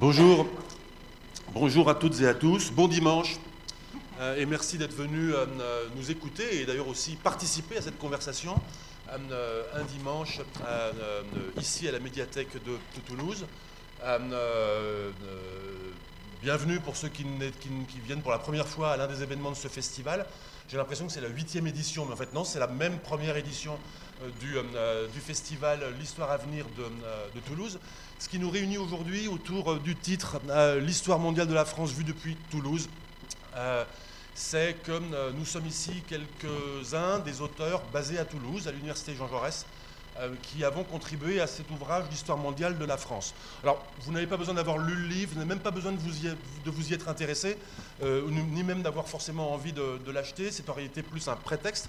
Bonjour, bonjour à toutes et à tous, bon dimanche et merci d'être venus nous écouter et d'ailleurs aussi participer à cette conversation un dimanche ici à la médiathèque de Toulouse. Bienvenue pour ceux qui viennent pour la première fois à l'un des événements de ce festival. J'ai l'impression que c'est la 8e édition, mais en fait non, c'est la même première édition du festival L'Histoire à venir de Toulouse. Ce qui nous réunit aujourd'hui autour du titre L'Histoire mondiale de la France vue depuis Toulouse. C'est que nous sommes ici quelques-uns des auteurs basés à Toulouse, à l'Université Jean Jaurès, qui avons contribué à cet ouvrage d'histoire mondiale de la France. Alors, vous n'avez pas besoin d'avoir lu le livre, vous n'avez même pas besoin de vous y être intéressé, ni même d'avoir forcément envie de l'acheter. C'est en réalité plus un prétexte.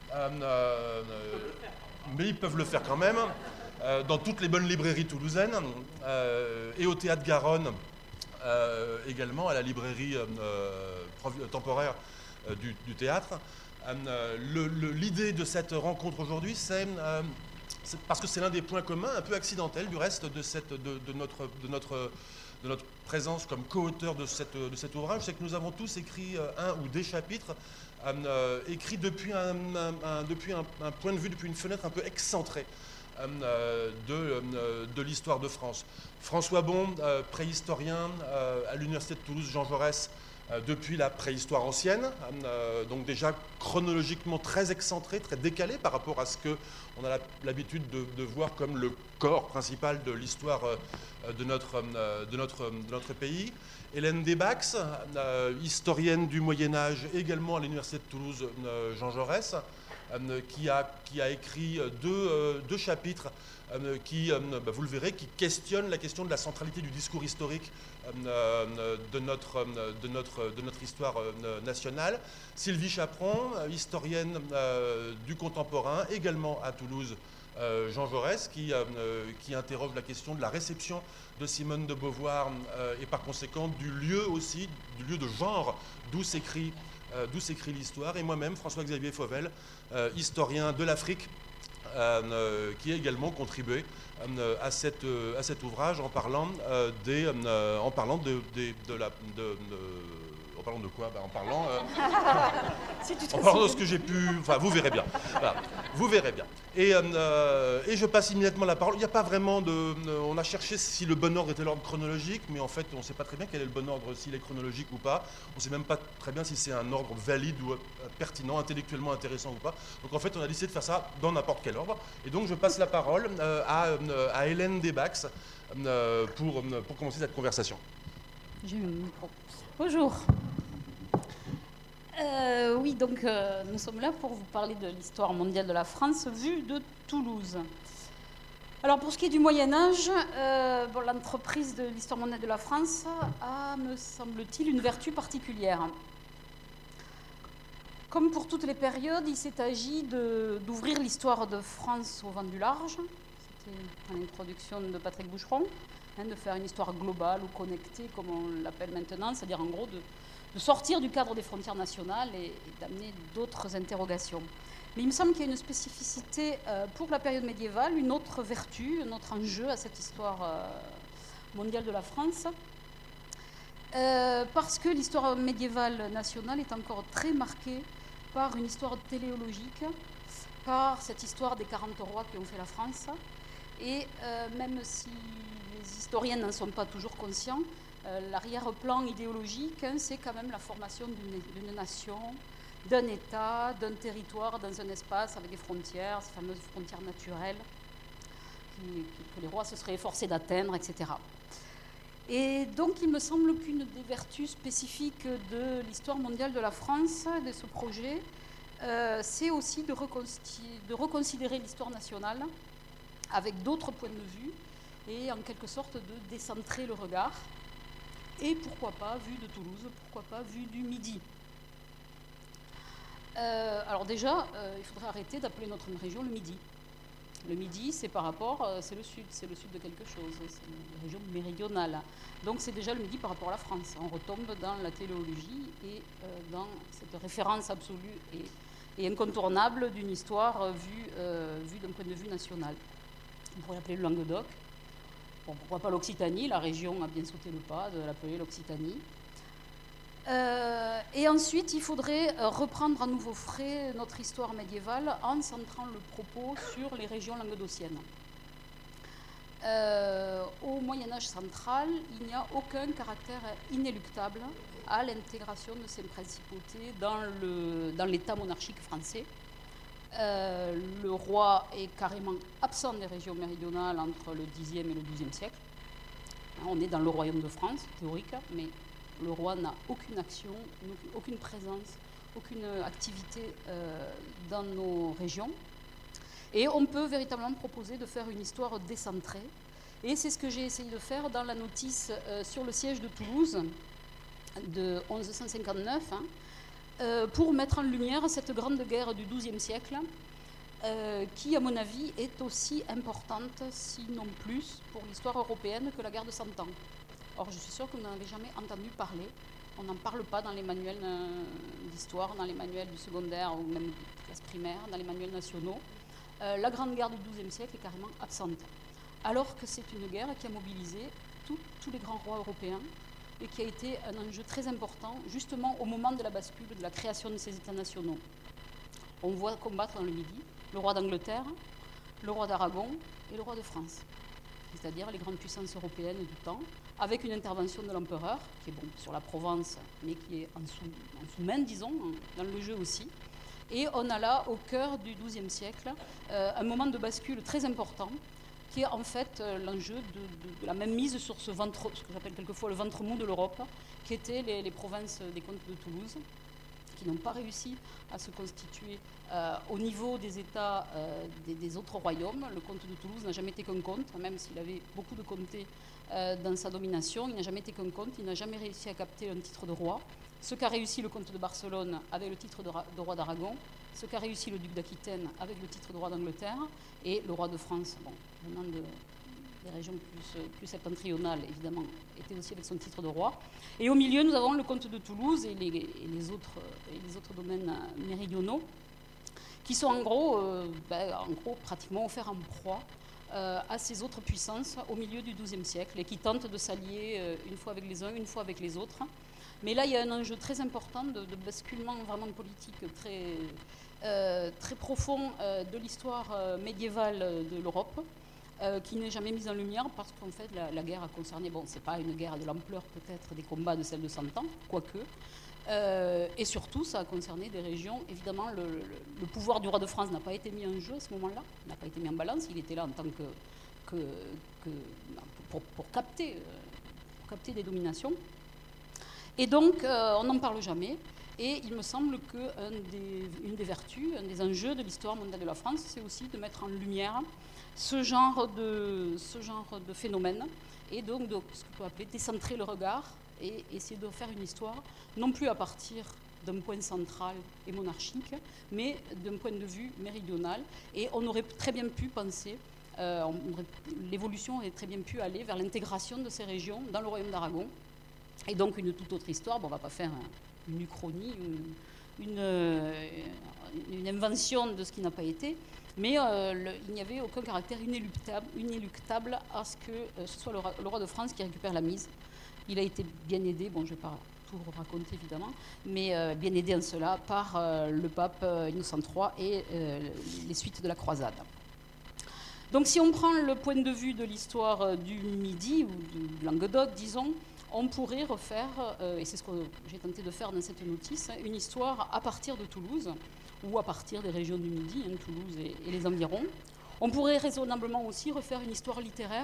Mais ils peuvent le faire quand même, dans toutes les bonnes librairies toulousaines, et au Théâtre Garonne, également, à la librairie temporaire du théâtre. L'idée de cette rencontre aujourd'hui, c'est parce que c'est l'un des points communs, un peu accidentels du reste de notre présence comme co-auteur de cet ouvrage, c'est que nous avons tous écrit un ou des chapitres écrits depuis un point de vue, depuis une fenêtre un peu excentrée de l'histoire de France. François Bon, préhistorien à l'Université de Toulouse Jean Jaurès, depuis la préhistoire ancienne, donc déjà chronologiquement très excentré, très décalé par rapport à ce qu'on a l'habitude de voir comme le corps principal de l'histoire de notre pays. Hélène Desbax, historienne du Moyen-Âge, également à l'Université de Toulouse Jean Jaurès, qui a écrit deux chapitres qui, vous le verrez, qui questionnent la question de la centralité du discours historique de notre histoire nationale. Sylvie Chaperon, historienne du contemporain, également à Toulouse Jean Jaurès, qui interroge la question de la réception de Simone de Beauvoir et par conséquent du lieu aussi, du lieu de genre d'où s'écrit l'histoire, et moi-même, François-Xavier Fauvel, historien de l'Afrique, qui a également contribué à cet ouvrage en parlant de quoi ? En parlant de ce que j'ai pu... Enfin, vous verrez bien. Voilà, vous verrez bien. Et je passe immédiatement la parole. Il n'y a pas vraiment de... On a cherché si le bon ordre était l'ordre chronologique, mais en fait, on ne sait pas très bien quel est le bon ordre, s'il est chronologique ou pas. On ne sait même pas très bien si c'est un ordre valide ou pertinent, intellectuellement intéressant ou pas. Donc en fait, on a décidé de faire ça dans n'importe quel ordre. Et donc, je passe la parole à Hélène Desbax pour commencer cette conversation. J'ai eu un micro. Bonjour. Oui, donc nous sommes là pour vous parler de l'histoire mondiale de la France vue de Toulouse. Alors pour ce qui est du Moyen-Âge, l'entreprise de l'histoire mondiale de la France a, me semble-t-il, une vertu particulière. Comme pour toutes les périodes, il s'est agi d'ouvrir l'histoire de France au vent du large. C'était l'introduction de Patrick Boucheron, de faire une histoire globale ou connectée, comme on l'appelle maintenant, c'est-à-dire en gros de sortir du cadre des frontières nationales et d'amener d'autres interrogations. Mais il me semble qu'il y a une spécificité pour la période médiévale, une autre vertu, un autre enjeu à cette histoire mondiale de la France, parce que l'histoire médiévale nationale est encore très marquée par une histoire téléologique, par cette histoire des 40 rois qui ont fait la France, et même si les historiens n'en sont pas toujours conscients, l'arrière-plan idéologique, c'est quand même la formation d'une nation, d'un État, d'un territoire, dans un espace avec des frontières, ces fameuses frontières naturelles que les rois se seraient efforcés d'atteindre, etc. Et donc il me semble qu'une des vertus spécifiques de l'histoire mondiale de la France, de ce projet, c'est aussi de reconsidérer l'histoire nationale avec d'autres points de vue et en quelque sorte de décentrer le regard. Et pourquoi pas vu de Toulouse, pourquoi pas vu du Midi. Alors déjà, il faudrait arrêter d'appeler notre région le Midi. Le Midi, c'est par rapport, c'est le sud de quelque chose, c'est une région méridionale. Donc c'est déjà le Midi par rapport à la France. On retombe dans la téléologie et dans cette référence absolue et incontournable d'une histoire vue d'un point de vue national. On pourrait l'appeler le Languedoc. Bon, pourquoi pas l'Occitanie? La région a bien sauté le pas de l'appeler l'Occitanie. Et ensuite, il faudrait reprendre à nouveau frais notre histoire médiévale en centrant le propos sur les régions languedociennes. Au Moyen-Âge central, il n'y a aucun caractère inéluctable à l'intégration de ces principautés dans l'État monarchique français. Le roi est carrément absent des régions méridionales entre le Xe et le XIIe siècle. On est dans le royaume de France, théorique, mais le roi n'a aucune action, aucune présence, aucune activité dans nos régions. Et on peut véritablement proposer de faire une histoire décentrée. Et c'est ce que j'ai essayé de faire dans la notice sur le siège de Toulouse de 1159, pour mettre en lumière cette grande guerre du XIIe siècle, qui, à mon avis, est aussi importante, sinon plus, pour l'histoire européenne que la guerre de 100 ans. Or, je suis sûre que vous n'en avez jamais entendu parler. On n'en parle pas dans les manuels d'histoire, dans les manuels du secondaire ou même de classe primaire, dans les manuels nationaux. La grande guerre du XIIe siècle est carrément absente. Alors que c'est une guerre qui a mobilisé tous les grands rois européens et qui a été un enjeu très important, justement au moment de la bascule, de la création de ces États nationaux. On voit combattre dans le Midi le roi d'Angleterre, le roi d'Aragon et le roi de France, c'est-à-dire les grandes puissances européennes du temps, avec une intervention de l'empereur, qui est bon sur la Provence, mais qui est en sous-main, disons, dans le jeu aussi. Et on a là, au cœur du XIIe siècle, un moment de bascule très important, qui est en fait l'enjeu de la même mise sur ce que j'appelle quelquefois le ventre mou de l'Europe, qui étaient les provinces des comtes de Toulouse, qui n'ont pas réussi à se constituer au niveau des États des autres royaumes. Le comte de Toulouse n'a jamais été qu'un comte, même s'il avait beaucoup de comtés dans sa domination, il n'a jamais été qu'un comte, il n'a jamais réussi à capter un titre de roi. Ce qu'a réussi le comte de Barcelone avec le titre de roi d'Aragon, ce qu'a réussi le duc d'Aquitaine avec le titre de roi d'Angleterre, et le roi de France, bon, venant des régions plus septentrionales, évidemment, était aussi avec son titre de roi. Et au milieu, nous avons le comte de Toulouse et les autres domaines méridionaux, qui sont en gros pratiquement offerts en proie à ces autres puissances au milieu du XIIe siècle et qui tentent de s'allier une fois avec les uns, une fois avec les autres. Mais là, il y a un enjeu très important de basculement vraiment politique très profond de l'histoire médiévale de l'Europe, qui n'est jamais mise en lumière parce qu'en fait, la guerre a concerné, bon, c'est pas une guerre de l'ampleur peut-être des combats de celle de 100 ans, quoique, et surtout, ça a concerné des régions, évidemment, le pouvoir du roi de France n'a pas été mis en jeu à ce moment-là, n'a pas été mis en balance, il était là en tant pour capter des dominations. Et donc, on n'en parle jamais. Et il me semble qu'une des vertus, un des enjeux de l'histoire mondiale de la France, c'est aussi de mettre en lumière ce genre de phénomène, et donc de ce qu'on peut appeler décentrer le regard et essayer de faire une histoire, non plus à partir d'un point central et monarchique, mais d'un point de vue méridional. Et on aurait très bien pu penser, l'évolution aurait très bien pu aller vers l'intégration de ces régions dans le royaume d'Aragon. Et donc une toute autre histoire, bon, on ne va pas faire une uchronie, une invention de ce qui n'a pas été, mais il n'y avait aucun caractère inéluctable à ce que ce soit le roi de France qui récupère la mise. Il a été bien aidé, bon, je ne vais pas tout raconter évidemment, mais bien aidé en cela par le pape Innocent III et les suites de la croisade. Donc si on prend le point de vue de l'histoire du Midi, ou du Languedoc, disons, on pourrait refaire, et c'est ce que j'ai tenté de faire dans cette notice, une histoire à partir de Toulouse, ou à partir des régions du Midi, Toulouse et les environs. On pourrait raisonnablement aussi refaire une histoire littéraire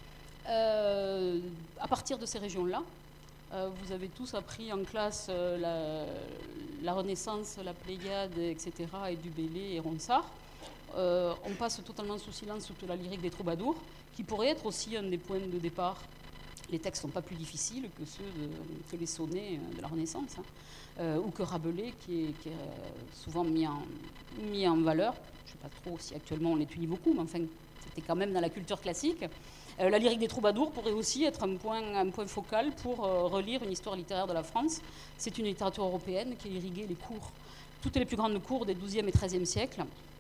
à partir de ces régions-là. Vous avez tous appris en classe la Renaissance, la Pléiade, etc., et du Bellay et Ronsard. On passe totalement sous silence toute la lyrique des troubadours, qui pourrait être aussi un des points de départ. Les textes ne sont pas plus difficiles que les sonnets de la Renaissance, ou que Rabelais, qui est souvent mis en valeur. Je ne sais pas trop si actuellement on l'étudie beaucoup, mais enfin, c'était quand même dans la culture classique. La lyrique des troubadours pourrait aussi être un point focal pour relire une histoire littéraire de la France. C'est une littérature européenne qui a irrigué les cours, toutes les plus grandes cours des XIIe et XIIIe siècles,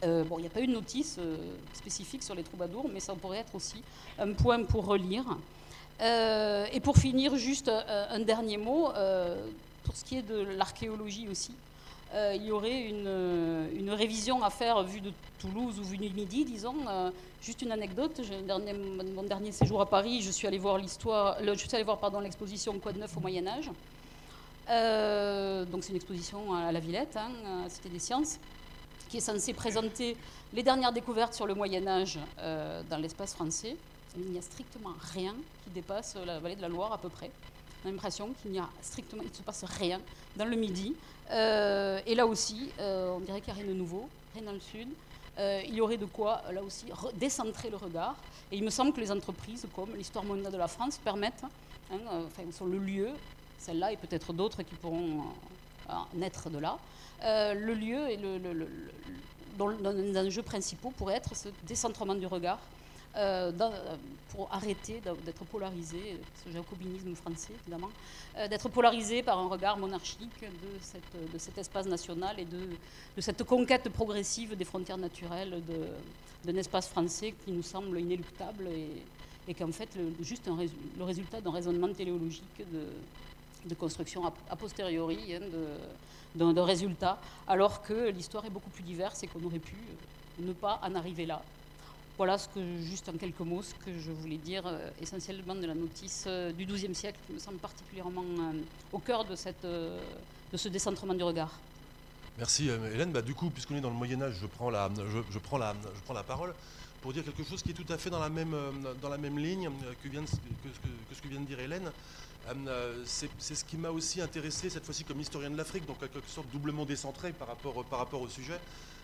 Bon, il n'y a pas eu de notice spécifique sur les troubadours, mais ça pourrait être aussi un point pour relire. Et pour finir, juste un dernier mot, pour ce qui est de l'archéologie aussi. Il y aurait une révision à faire vue de Toulouse ou vue du Midi, disons. Juste une anecdote, mon dernier séjour à Paris, je suis allée voir l'exposition Quoi de neuf au Moyen-Âge. Donc c'est une exposition à la Villette, à la Cité des Sciences, qui est censée présenter les dernières découvertes sur le Moyen-Âge dans l'espace français. Il n'y a strictement rien qui dépasse la vallée de la Loire à peu près. On a l'impression qu'il ne se passe rien dans le Midi. Et là aussi, on dirait qu'il n'y a rien de nouveau, rien dans le Sud. Il y aurait de quoi, là aussi, décentrer le regard. Et il me semble que les entreprises, comme l'Histoire mondiale de la France, permettent, sont le lieu, celle-là et peut-être d'autres qui pourront naître de là, le lieu et les enjeux principaux pourraient être ce décentrement du regard, pour arrêter d'être polarisé, ce jacobinisme français évidemment, d'être polarisé par un regard monarchique de cet espace national et de cette conquête progressive des frontières naturelles d'un espace français qui nous semble inéluctable et qu'en fait juste le résultat d'un raisonnement téléologique de construction a posteriori d'un résultat, alors que l'histoire est beaucoup plus diverse et qu'on aurait pu ne pas en arriver là. Voilà juste en quelques mots, ce que je voulais dire essentiellement de la notice du XIIe siècle, qui me semble particulièrement au cœur de ce décentrement du regard. Merci Hélène. Du coup, puisqu'on est dans le Moyen-Âge, je prends la parole pour dire quelque chose qui est tout à fait dans la même ligne que ce que vient de dire Hélène. C'est ce qui m'a aussi intéressé cette fois-ci comme historien de l'Afrique, donc en quelque sorte doublement décentré par rapport au sujet.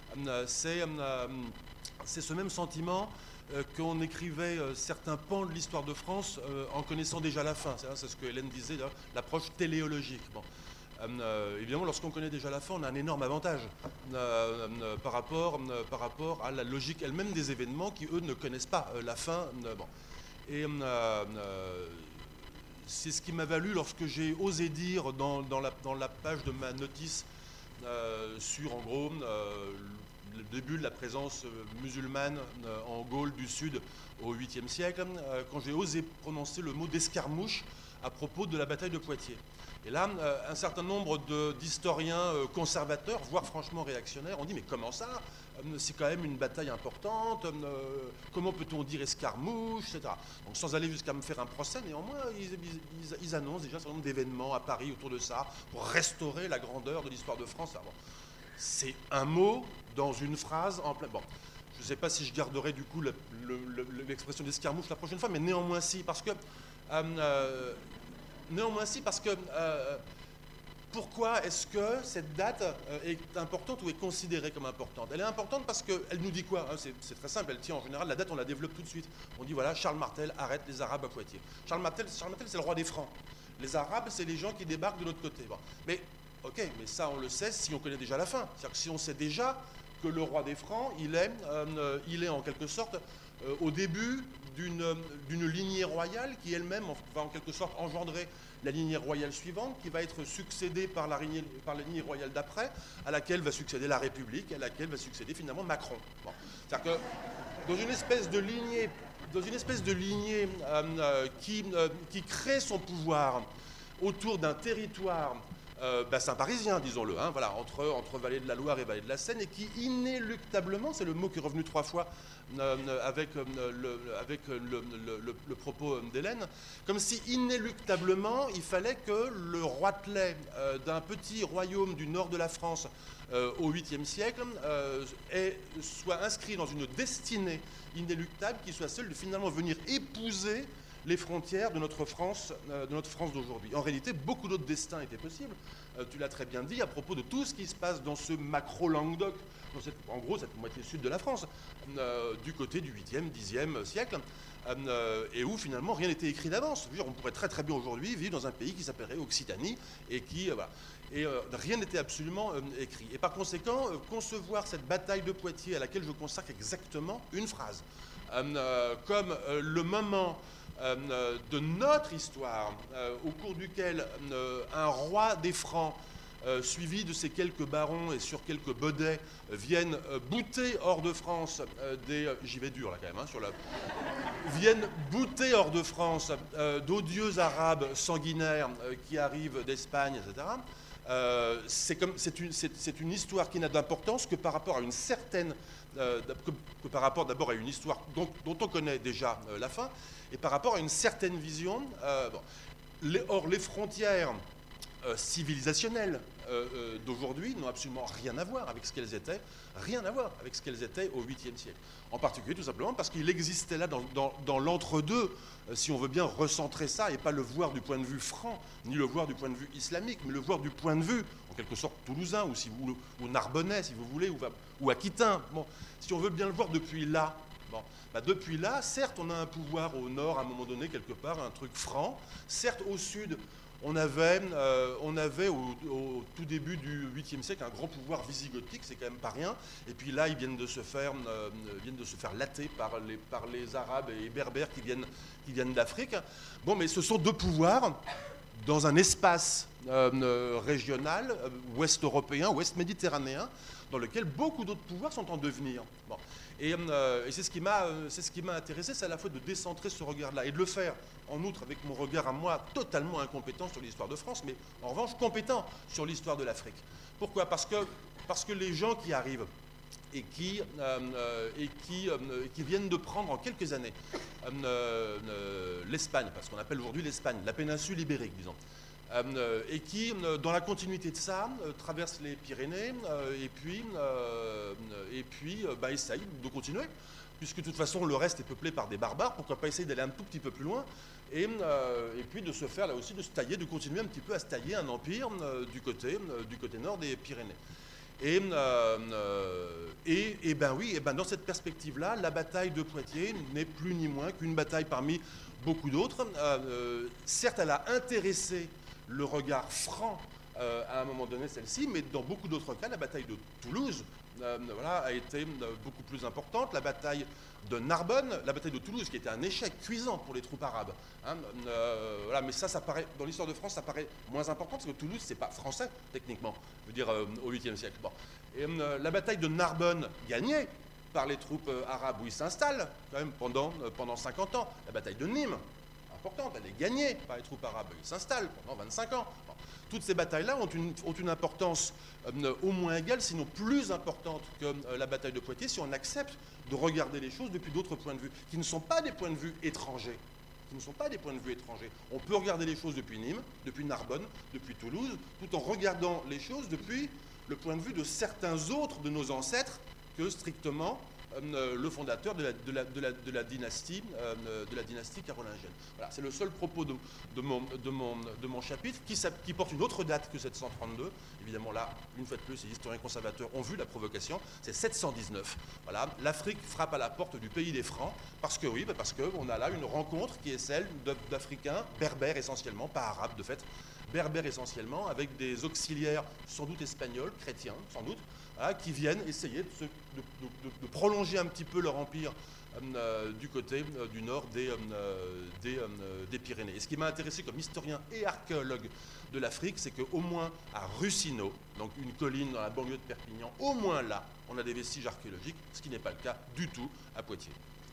C'est ce même sentiment qu'on écrivait certains pans de l'histoire de France en connaissant déjà la fin. C'est ce que Hélène disait, l'approche téléologique. Bon. Évidemment, lorsqu'on connaît déjà la fin, on a un énorme avantage par rapport à la logique elle-même des événements qui, eux, ne connaissent pas la fin. Bon. Et c'est ce qui m'a valu lorsque j'ai osé dire dans la page de ma notice sur, en gros, le début de la présence musulmane en Gaule du Sud au 8e siècle, quand j'ai osé prononcer le mot d'escarmouche à propos de la bataille de Poitiers. Et là, un certain nombre d'historiens conservateurs, voire franchement réactionnaires, ont dit « Mais comment ça? C'est quand même une bataille importante, comment peut-on dire escarmouche, etc. » Donc sans aller jusqu'à me faire un procès, néanmoins, ils annoncent déjà un certain nombre d'événements à Paris autour de ça, pour restaurer la grandeur de l'histoire de France. Bon, c'est un mot dans une phrase en plein... Bon, je ne sais pas si je garderai du coup l'expression d'escarmouche la prochaine fois, mais néanmoins si, parce que... pourquoi est-ce que cette date est importante ou est considérée comme importante? Elle est importante parce qu'elle nous dit quoi? C'est très simple, elle tient en général, la date on la développe tout de suite. On dit voilà, Charles Martel arrête les Arabes à Poitiers. Charles Martel c'est le roi des Francs. Les Arabes, c'est les gens qui débarquent de l'autre côté. Bon. Mais ok, mais ça on le sait si on connaît déjà la fin. C'est-à-dire que si on sait déjà que le roi des Francs, il est en quelque sorte au début d'une lignée royale qui elle-même va en quelque sorte engendrer la lignée royale suivante, qui va être succédée par la lignée royale d'après, à laquelle va succéder la République, à laquelle va succéder finalement Macron. Bon. C'est-à-dire que dans une espèce de lignée qui crée son pouvoir autour d'un territoire bassin parisien, disons-le, voilà, entre vallée de la Loire et vallée de la Seine, et qui inéluctablement, c'est le mot qui est revenu 3 fois avec le propos d'Hélène, comme si inéluctablement il fallait que le roitelet d'un petit royaume du nord de la France au 8e siècle soit inscrit dans une destinée inéluctable qui soit celle de finalement venir épouser les frontières de notre France d'aujourd'hui. En réalité, beaucoup d'autres destins étaient possibles. Tu l'as très bien dit à propos de tout ce qui se passe dans ce macro-Languedoc, en gros cette moitié sud de la France, du côté du 8e, 10e siècle, et où finalement rien n'était écrit d'avance. On pourrait très très bien aujourd'hui vivre dans un pays qui s'appellerait Occitanie et qui... voilà. Et rien n'était absolument écrit. Et par conséquent, concevoir cette bataille de Poitiers à laquelle je consacre exactement une phrase, comme le moment de notre histoire, au cours duquel un roi des Francs suivis de ces quelques barons et sur quelques bodets, viennent bouter hors de France j'y vais dur là quand même, hein, viennent bouter hors de France d'odieux arabes sanguinaires qui arrivent d'Espagne, etc. C'est une histoire qui n'a d'importance que par rapport à une certaine, que par rapport d'abord à une histoire dont on connaît déjà la fin, et par rapport à une certaine vision. Or, les frontières civilisationnelles d'aujourd'hui n'ont absolument rien à voir avec ce qu'elles étaient, rien à voir avec ce qu'elles étaient au 8e siècle. En particulier, tout simplement, parce qu'il existait là, dans l'entre-deux, si on veut bien recentrer ça, et pas le voir du point de vue franc, ni le voir du point de vue islamique, mais le voir du point de vue, en quelque sorte, toulousain, ou narbonnais, si vous voulez, ou aquitain. Bon, si on veut bien le voir depuis là, bon, depuis là, certes, on a un pouvoir au nord, à un moment donné, quelque part, un truc franc. Certes, au sud, on avait au tout début du 8e siècle un gros pouvoir visigothique, c'est quand même pas rien. Et puis là, ils viennent de se faire latter par les Arabes et Berbères qui viennent d'Afrique. Bon, mais ce sont deux pouvoirs dans un espace régional, ouest-européen, ouest-méditerranéen, dans lequel beaucoup d'autres pouvoirs sont en devenir. Bon. Et c'est ce qui m'a intéressé, c'est à la fois de décentrer ce regard-là et de le faire, en outre, avec mon regard à moi, totalement incompétent sur l'histoire de France, mais en revanche compétent sur l'histoire de l'Afrique. Pourquoi ? Parce que les gens qui arrivent et qui viennent de prendre en quelques années l'Espagne, parce qu'on appelle aujourd'hui l'Espagne, la péninsule ibérique, disons, et qui, dans la continuité de ça, traversent les Pyrénées et puis essayent de continuer, puisque de toute façon le reste est peuplé par des barbares, pourquoi pas essayer d'aller un tout petit peu plus loin, et puis de se faire là aussi, de continuer un petit peu à se tailler un empire du côté nord des Pyrénées. Et dans cette perspective-là, la bataille de Poitiers n'est plus ni moins qu'une bataille parmi beaucoup d'autres. Certes, elle a intéressé le regard franc à un moment donné, celle-ci, mais dans beaucoup d'autres cas, la bataille de Toulouse a été beaucoup plus importante. La bataille de Narbonne, la bataille de Toulouse, qui était un échec cuisant pour les troupes arabes. Mais ça paraît, dans l'histoire de France, ça paraît moins important, parce que Toulouse, c'est pas français, techniquement, je veux dire, au 8e siècle. Bon. Et la bataille de Narbonne, gagnée par les troupes arabes, où ils s'installent, quand même, pendant 50 ans. La bataille de Nîmes, importante, elle est gagnée par les troupes arabes, ils s'installent pendant 25 ans. Bon. Toutes ces batailles-là ont une importance au moins égale, sinon plus importante que la bataille de Poitiers, si on accepte de regarder les choses depuis d'autres points de vue, qui ne sont pas des points de vue étrangers. On peut regarder les choses depuis Nîmes, depuis Narbonne, depuis Toulouse, tout en regardant les choses depuis le point de vue de certains autres de nos ancêtres que strictement le fondateur de la dynastie carolingienne. Voilà, c'est le seul propos de mon chapitre qui porte une autre date que 732. Évidemment, là, une fois de plus, les historiens conservateurs ont vu la provocation. C'est 719. Voilà, l'Afrique frappe à la porte du pays des Francs parce qu'on a là une rencontre qui est celle d'Africains, berbères essentiellement, pas arabes de fait, berbères essentiellement, avec des auxiliaires sans doute espagnols, chrétiens sans doute, qui viennent essayer de prolonger un petit peu leur empire du côté du nord des Pyrénées. Et ce qui m'a intéressé comme historien et archéologue de l'Afrique, c'est qu'au moins à Russino, donc une colline dans la banlieue de Perpignan, au moins là, on a des vestiges archéologiques, ce qui n'est pas le cas du tout à Poitiers.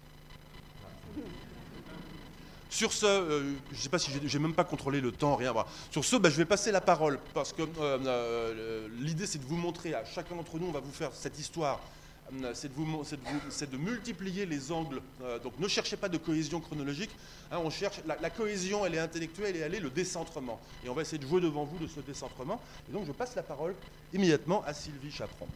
Sur ce, je ne sais pas si j'ai même pas contrôlé le temps, rien. Voilà. Sur ce, je vais passer la parole, parce que l'idée, c'est de vous montrer, à chacun d'entre nous, on va vous faire cette histoire, c'est de multiplier les angles. Donc ne cherchez pas de cohésion chronologique, on cherche, la cohésion, elle est intellectuelle et elle est le décentrement. Et on va essayer de jouer devant vous de ce décentrement. Et donc je passe la parole immédiatement à Sylvie Chaperon.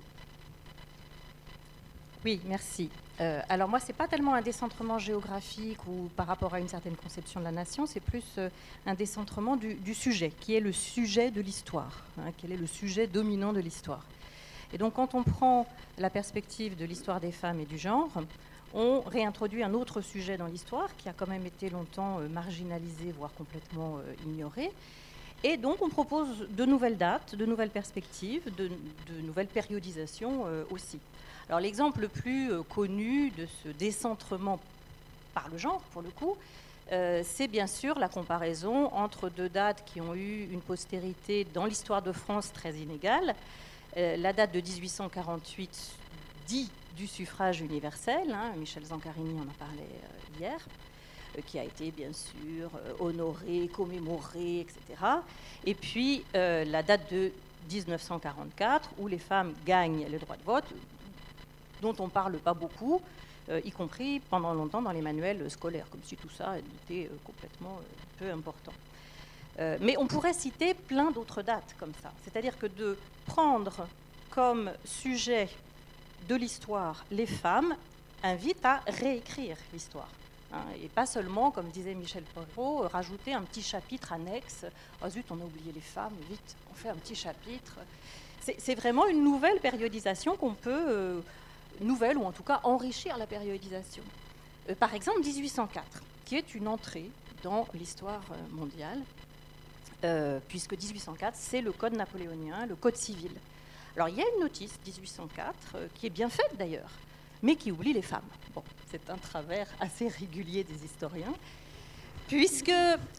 Oui, merci. Alors moi, ce n'est pas tellement un décentrement géographique ou par rapport à une certaine conception de la nation, c'est plus un décentrement du sujet, qui est le sujet de l'histoire, quel est le sujet dominant de l'histoire. Et donc quand on prend la perspective de l'histoire des femmes et du genre, on réintroduit un autre sujet dans l'histoire qui a quand même été longtemps marginalisé, voire complètement ignoré. Et donc on propose de nouvelles dates, de nouvelles perspectives, de nouvelles périodisations aussi. Alors l'exemple le plus connu de ce décentrement par le genre, pour le coup, c'est bien sûr la comparaison entre deux dates qui ont eu une postérité dans l'histoire de France très inégale. La date de 1848 dit du suffrage universel, hein, Michel Zancarini en a parlé hier, qui a été bien sûr honoré, commémoré, etc. Et puis la date de 1944, où les femmes gagnent le droit de vote, dont on ne parle pas beaucoup, y compris pendant longtemps dans les manuels scolaires, comme si tout ça était complètement peu important. Mais on pourrait citer plein d'autres dates comme ça. C'est-à-dire que de prendre comme sujet de l'histoire les femmes invite à réécrire l'histoire. Hein, et pas seulement, comme disait Michel Perrault, rajouter un petit chapitre annexe. Oh zut, on a oublié les femmes, vite, on fait un petit chapitre. C'est vraiment une nouvelle périodisation qu'on peut, nouvelle ou en tout cas enrichir la périodisation. Par exemple, 1804, qui est une entrée dans l'histoire mondiale, puisque 1804, c'est le code napoléonien, le code civil. Alors, il y a une notice, 1804, qui est bien faite d'ailleurs, mais qui oublie les femmes. Bon, c'est un travers assez régulier des historiens, puisque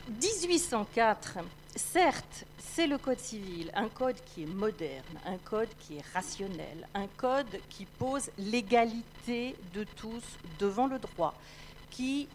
1804, certes, c'est le code civil, un code qui est moderne, un code qui est rationnel, un code qui pose l'égalité de tous devant le droit, qui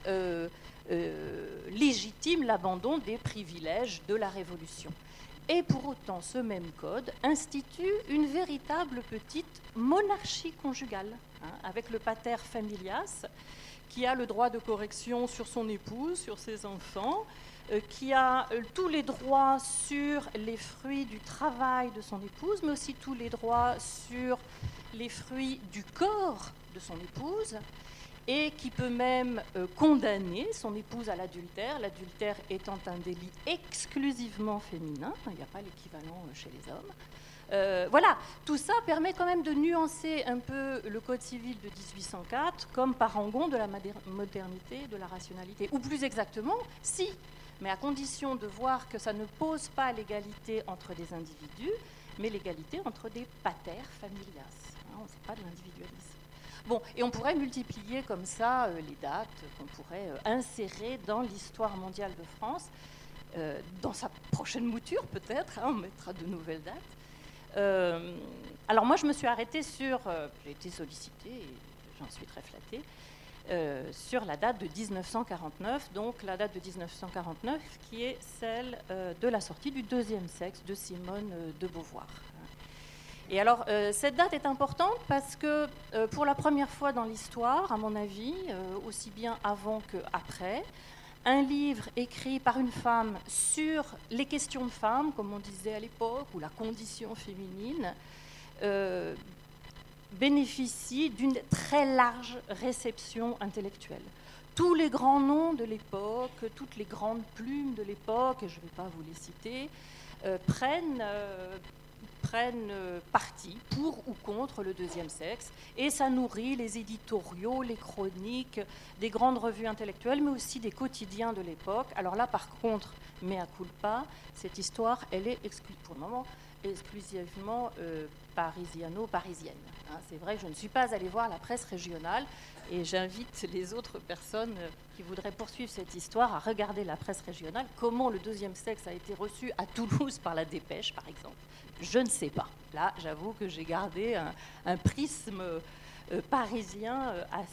légitime l'abandon des privilèges de la Révolution. Et pour autant, ce même code institue une véritable petite monarchie conjugale, hein, avec le pater familias, qui a le droit de correction sur son épouse, sur ses enfants, qui a tous les droits sur les fruits du travail de son épouse, mais aussi tous les droits sur les fruits du corps de son épouse, et qui peut même condamner son épouse à l'adultère, l'adultère étant un délit exclusivement féminin, il n'y a pas l'équivalent chez les hommes. Voilà, tout ça permet quand même de nuancer un peu le Code civil de 1804 comme parangon de la modernité, de la rationalité. Ou plus exactement, si, mais à condition de voir que ça ne pose pas l'égalité entre des individus, mais l'égalité entre des pater familias. Hein, on ne fait pas de l'individualisme. Bon, et on pourrait multiplier comme ça les dates qu'on pourrait insérer dans l'histoire mondiale de France, dans sa prochaine mouture peut-être, hein, on mettra de nouvelles dates. Alors moi je me suis arrêtée sur, j'ai été sollicitée, et j'en suis très flattée, sur la date de 1949, donc la date de 1949 qui est celle de la sortie du deuxième sexe de Simone de Beauvoir. Et alors, cette date est importante parce que pour la première fois dans l'histoire, à mon avis, aussi bien avant qu'après, un livre écrit par une femme sur les questions de femmes, comme on disait à l'époque, ou la condition féminine, bénéficie d'une très large réception intellectuelle. Tous les grands noms de l'époque, toutes les grandes plumes de l'époque, et je ne vais pas vous les citer, prennent parti pour ou contre le deuxième sexe, et ça nourrit les éditoriaux, les chroniques des grandes revues intellectuelles, mais aussi des quotidiens de l'époque. Alors là, par contre, mea culpa, cette histoire, elle est pour le moment exclusivement parisiano-parisienne. Hein, c'est vrai que je ne suis pas allée voir la presse régionale, et j'invite les autres personnes qui voudraient poursuivre cette histoire à regarder la presse régionale. Comment le deuxième sexe a été reçu à Toulouse par la Dépêche, par exemple, je ne sais pas. Là, j'avoue que j'ai gardé un prisme parisien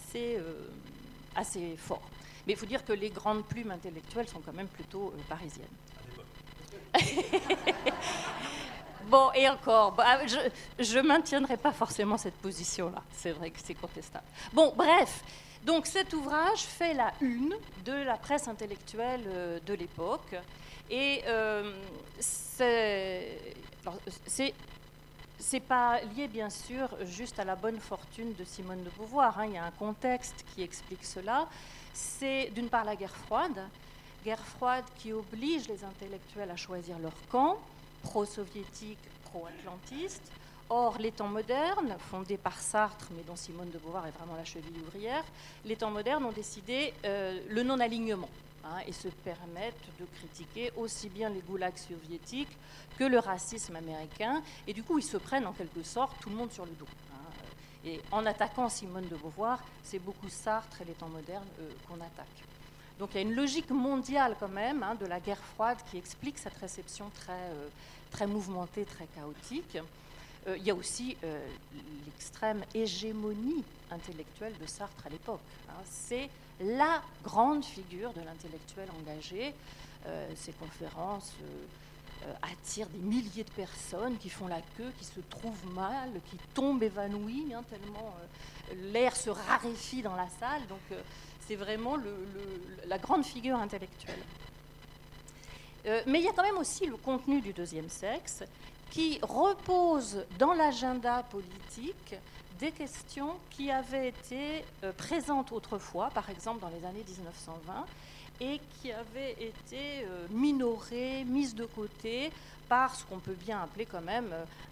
assez fort. Mais il faut dire que les grandes plumes intellectuelles sont quand même plutôt parisiennes. Bon, et encore, je ne maintiendrai pas forcément cette position-là. C'est vrai que c'est contestable. Bon, bref. Donc cet ouvrage fait la une de la presse intellectuelle de l'époque. Et c'est pas lié, bien sûr, juste à la bonne fortune de Simone de Beauvoir. Hein. Il y a un contexte qui explique cela. C'est d'une part la guerre froide qui oblige les intellectuels à choisir leur camp, pro-soviétique, pro-atlantiste. Or, les temps modernes, fondés par Sartre, mais dont Simone de Beauvoir est vraiment la cheville ouvrière, les temps modernes ont décidé le non-alignement, hein, et se permettent de critiquer aussi bien les goulags soviétiques que le racisme américain. Et du coup, ils se prennent en quelque sorte tout le monde sur le dos. Hein. Et en attaquant Simone de Beauvoir, c'est beaucoup Sartre et les temps modernes qu'on attaque. Donc il y a une logique mondiale quand même de la guerre froide qui explique cette réception très mouvementée, très chaotique. Il y a aussi l'extrême hégémonie intellectuelle de Sartre à l'époque. C'est la grande figure de l'intellectuel engagé. Ces conférences attirent des milliers de personnes qui font la queue, qui se trouvent mal, qui tombent évanouies, tellement l'air se raréfie dans la salle. Donc c'est vraiment la grande figure intellectuelle. Mais il y a quand même aussi le contenu du deuxième sexe qui repose dans l'agenda politique des questions qui avaient été présentes autrefois, par exemple dans les années 1920, et qui avaient été minorées, mises de côté par ce qu'on peut bien appeler quand même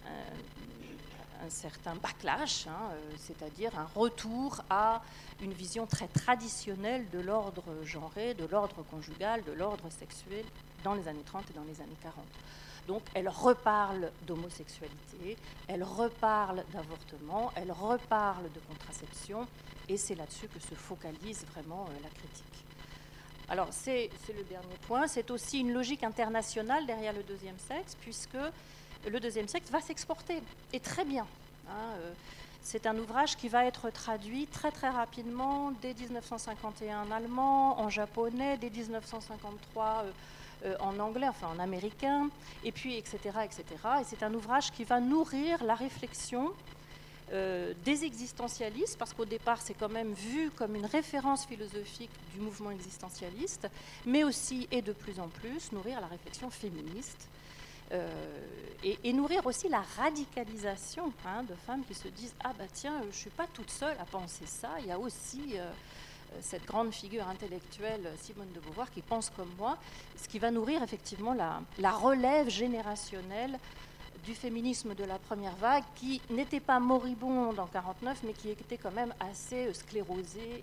un certain backlash, c'est-à-dire un retour à une vision très traditionnelle de l'ordre genré, de l'ordre conjugal, de l'ordre sexuel dans les années 30 et dans les années 40. Donc elle reparle d'homosexualité, elle reparle d'avortement, elle reparle de contraception, et c'est là-dessus que se focalise vraiment la critique. Alors c'est le dernier point, c'est aussi une logique internationale derrière le deuxième sexe, puisque le deuxième sexe va s'exporter, et très bien. C'est un ouvrage qui va être traduit très très rapidement, dès 1951 en allemand, en japonais, dès 1953 en anglais, enfin en américain, et puis etc. etc. Et c'est un ouvrage qui va nourrir la réflexion des existentialistes, parce qu'au départ c'est quand même vu comme une référence philosophique du mouvement existentialiste, mais aussi et de plus en plus nourrir la réflexion féministe, et nourrir aussi la radicalisation de femmes qui se disent « Ah bah tiens, je ne suis pas toute seule à penser ça, il y a aussi cette grande figure intellectuelle Simone de Beauvoir qui pense comme moi », ce qui va nourrir effectivement la relève générationnelle du féminisme de la première vague, qui n'était pas moribonde en 1949, mais qui était quand même assez sclérosée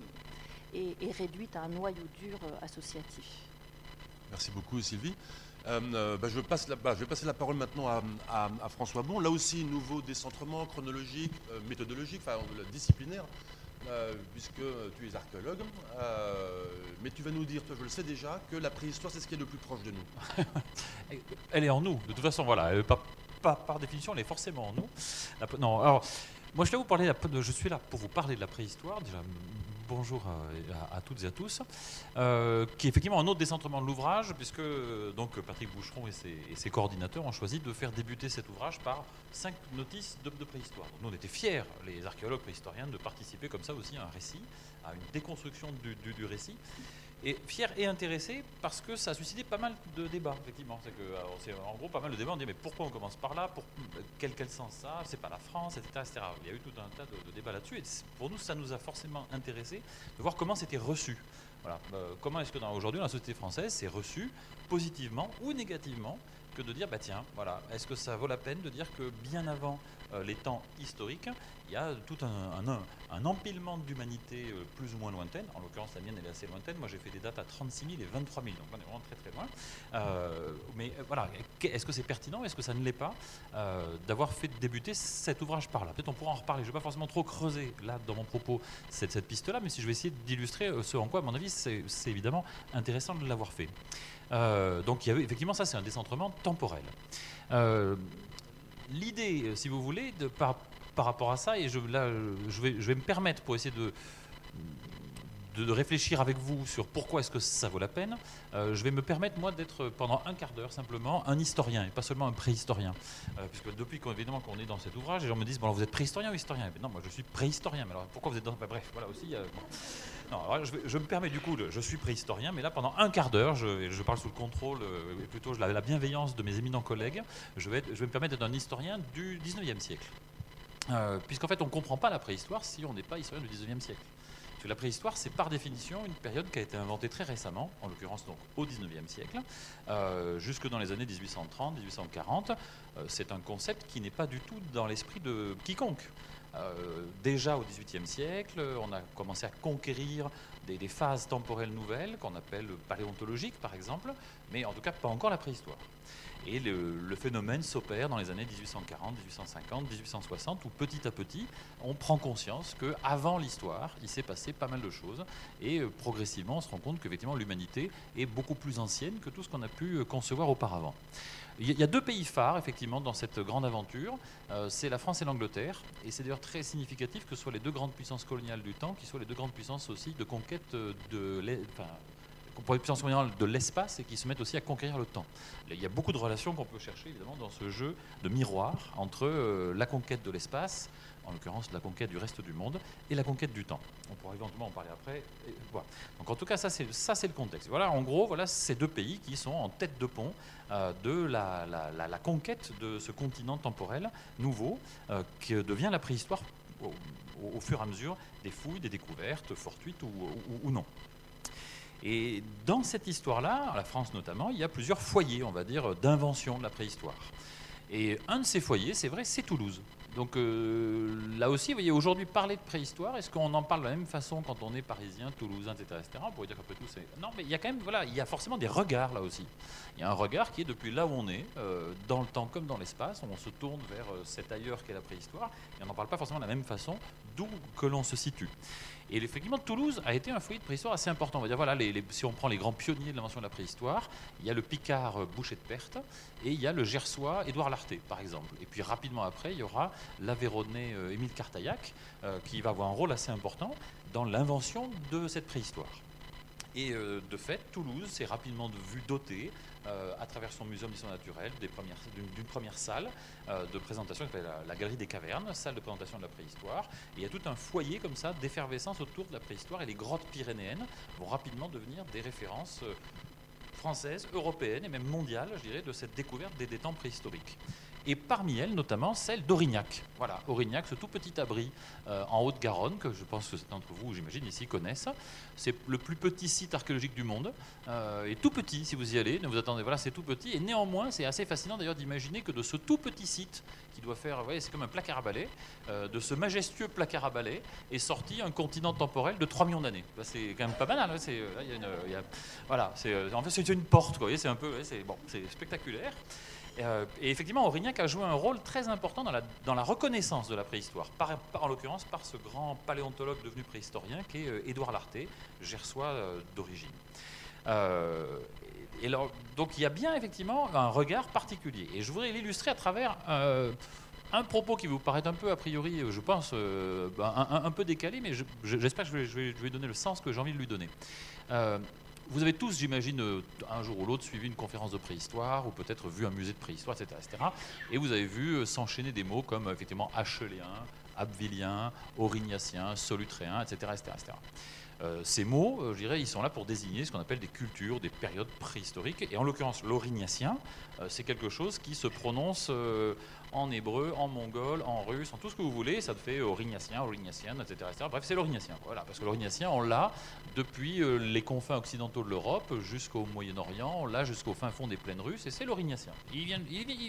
et réduite à un noyau dur associatif. Merci beaucoup Sylvie. Je vais passer la parole maintenant à François Bon. Là aussi, nouveau décentrement chronologique, méthodologique, disciplinaire, puisque tu es archéologue. Mais tu vas nous dire, toi je le sais déjà, que la préhistoire c'est ce qui est le plus proche de nous. Elle est en nous, de toute façon, voilà. Par définition, elle est forcément en nous. Non, alors, moi je vais vous parler, je suis là pour vous parler de la préhistoire. Déjà, bonjour à toutes et à tous, qui est effectivement un autre décentrement de l'ouvrage, puisque donc Patrick Boucheron et ses coordinateurs ont choisi de faire débuter cet ouvrage par 5 notices de préhistoire. Donc, nous on était fiers, les archéologues préhistoriens, de participer comme ça aussi à un récit, à une déconstruction du récit. Et fier et intéressé parce que ça a suscité pas mal de débats, effectivement. C'est en gros pas mal de débats. On dit mais pourquoi on commence par là, quel sens ça, c'est pas la France, etc., etc. Il y a eu tout un tas de débats là-dessus. Et pour nous, ça nous a forcément intéressé de voir comment c'était reçu. Voilà. Comment est-ce que aujourd'hui, dans la société française, c'est reçu positivement ou négativement que de dire, bah tiens, voilà, est-ce que ça vaut la peine de dire que bien avant les temps historiques, il y a tout un empilement d'humanité plus ou moins lointaine. En l'occurrence, la mienne, elle est assez lointaine. Moi, j'ai fait des dates à 36 000 et 23 000, donc on est vraiment très très loin. Mais voilà, est-ce que c'est pertinent, est-ce que ça ne l'est pas, d'avoir fait débuter cet ouvrage par là? Peut-être on pourra en reparler. Je ne vais pas forcément trop creuser, là, dans mon propos, cette piste-là, mais si je vais essayer d'illustrer ce en quoi, à mon avis, c'est évidemment intéressant de l'avoir fait. Donc, il y avait, effectivement, ça, c'est un décentrement temporel. L'idée, si vous voulez, par rapport à ça, et je vais me permettre, pour essayer de réfléchir avec vous sur pourquoi est-ce que ça vaut la peine, je vais me permettre, moi, d'être pendant un quart d'heure simplement un historien, et pas seulement un préhistorien. Puisque depuis qu'on est dans cet ouvrage, les gens me disent, bon, alors, vous êtes préhistorien ou historien? Non, moi je suis préhistorien, mais alors pourquoi vous êtes dans... bref, voilà aussi... Bon. Non, alors, je me permets du coup, je suis préhistorien, mais là pendant un quart d'heure, je parle sous le contrôle, plutôt la bienveillance de mes éminents collègues, je vais me permettre d'être un historien du 19e siècle. Puisqu'en fait on ne comprend pas la préhistoire si on n'est pas historien du 19e siècle. Parce que la préhistoire, c'est par définition une période qui a été inventée très récemment, en l'occurrence donc au 19e siècle, jusque dans les années 1830, 1840. C'est un concept qui n'est pas du tout dans l'esprit de quiconque. Déjà au XVIIIe siècle, on a commencé à conquérir des phases temporelles nouvelles qu'on appelle paléontologiques par exemple, mais en tout cas pas encore la préhistoire. Et le phénomène s'opère dans les années 1840, 1850, 1860, où petit à petit, on prend conscience qu'avant l'histoire, il s'est passé pas mal de choses, et progressivement, on se rend compte qu'effectivement, l'humanité est beaucoup plus ancienne que tout ce qu'on a pu concevoir auparavant. Il y a deux pays phares, effectivement, dans cette grande aventure, c'est la France et l'Angleterre, et c'est d'ailleurs très significatif que ce soit les deux grandes puissances coloniales du temps, qui soient les deux grandes puissances aussi de conquête pour les puissances coloniales de l'espace et qui se mettent aussi à conquérir le temps. Il y a beaucoup de relations qu'on peut chercher évidemment dans ce jeu de miroir entre la conquête de l'espace, en l'occurrence la conquête du reste du monde, et la conquête du temps. On pourra éventuellement en parler après. Et voilà. Donc en tout cas, ça c'est le contexte. Voilà, en gros, voilà ces deux pays qui sont en tête de pont de la conquête de ce continent temporel nouveau qui devient la préhistoire au fur et à mesure des fouilles, des découvertes fortuites ou non. Et dans cette histoire-là, la France notamment, il y a plusieurs foyers, on va dire, d'invention de la préhistoire. Et un de ces foyers, c'est vrai, c'est Toulouse. Donc là aussi, vous voyez, aujourd'hui, parler de préhistoire, est-ce qu'on en parle de la même façon quand on est parisien, toulousain, etc. On pourrait dire qu'après tout, c'est... Non, mais il y a quand même, voilà, il y a forcément des regards là aussi. Il y a un regard qui est depuis là où on est, dans le temps comme dans l'espace, on se tourne vers cet ailleurs qu'est la préhistoire, et on n'en parle pas forcément de la même façon, d'où que l'on se situe. Et effectivement, Toulouse a été un foyer de préhistoire assez important. On va dire, voilà, si on prend les grands pionniers de l'invention de la préhistoire, il y a le Picard Boucher de Perthes et il y a le Gersois Édouard Lartet, par exemple. Et puis rapidement après, il y aura l'Aveyronais Émile Cartaillac, qui va avoir un rôle assez important dans l'invention de cette préhistoire. Et de fait, Toulouse s'est rapidement vu dotée, à travers son muséum d'histoire naturelle, d'une première salle de présentation qui s'appelle la Galerie des Cavernes, salle de présentation de la préhistoire. Et il y a tout un foyer comme ça d'effervescence autour de la préhistoire, et les grottes pyrénéennes vont rapidement devenir des références françaises, européennes et même mondiales, je dirais, de cette découverte des temps préhistoriques. Et parmi elles, notamment celle d'Aurignac. Voilà, Aurignac, ce tout petit abri en Haute-Garonne, que je pense que certains d'entre vous, j'imagine, ici connaissent. C'est le plus petit site archéologique du monde, et tout petit, si vous y allez, ne vous attendez, voilà, c'est tout petit, et néanmoins, c'est assez fascinant d'ailleurs d'imaginer que de ce tout petit site, qui doit faire, vous voyez, c'est comme un placard à balai, de ce majestueux placard à balai, est sorti un continent temporel de 3 millions d'années. C'est quand même pas banal, hein, voilà, en fait, c'est une porte, quoi, vous voyez, c'est un peu, c'est spectaculaire. Et effectivement, Aurignac a joué un rôle très important dans la reconnaissance de la préhistoire, en l'occurrence par ce grand paléontologue devenu préhistorien qui est Édouard Lartet, gersois d'origine. Donc il y a bien effectivement un regard particulier. Et je voudrais l'illustrer à travers un propos qui vous paraît un peu, a priori, je pense, un peu décalé, mais j'espère que je vais lui donner le sens que j'ai envie de lui donner. Vous avez tous, j'imagine, un jour ou l'autre, suivi une conférence de préhistoire, ou peut-être vu un musée de préhistoire, etc. Et vous avez vu s'enchaîner des mots comme, effectivement, acheléen, abbevillien, aurignacien, solutréen, etc. Ces mots, je dirais, ils sont là pour désigner ce qu'on appelle des cultures, des périodes préhistoriques. Et en l'occurrence, l'aurignacien, c'est quelque chose qui se prononce en hébreu, en mongol, en russe, en tout ce que vous voulez. Ça te fait aurignacien, aurignacien, etc. Bref, c'est l'aurignacien. Voilà, parce que l'aurignacien, on l'a depuis les confins occidentaux de l'Europe jusqu'au Moyen-Orient, on l'a jusqu'au fin fond des plaines russes, et c'est l'aurignacien. Ils viennent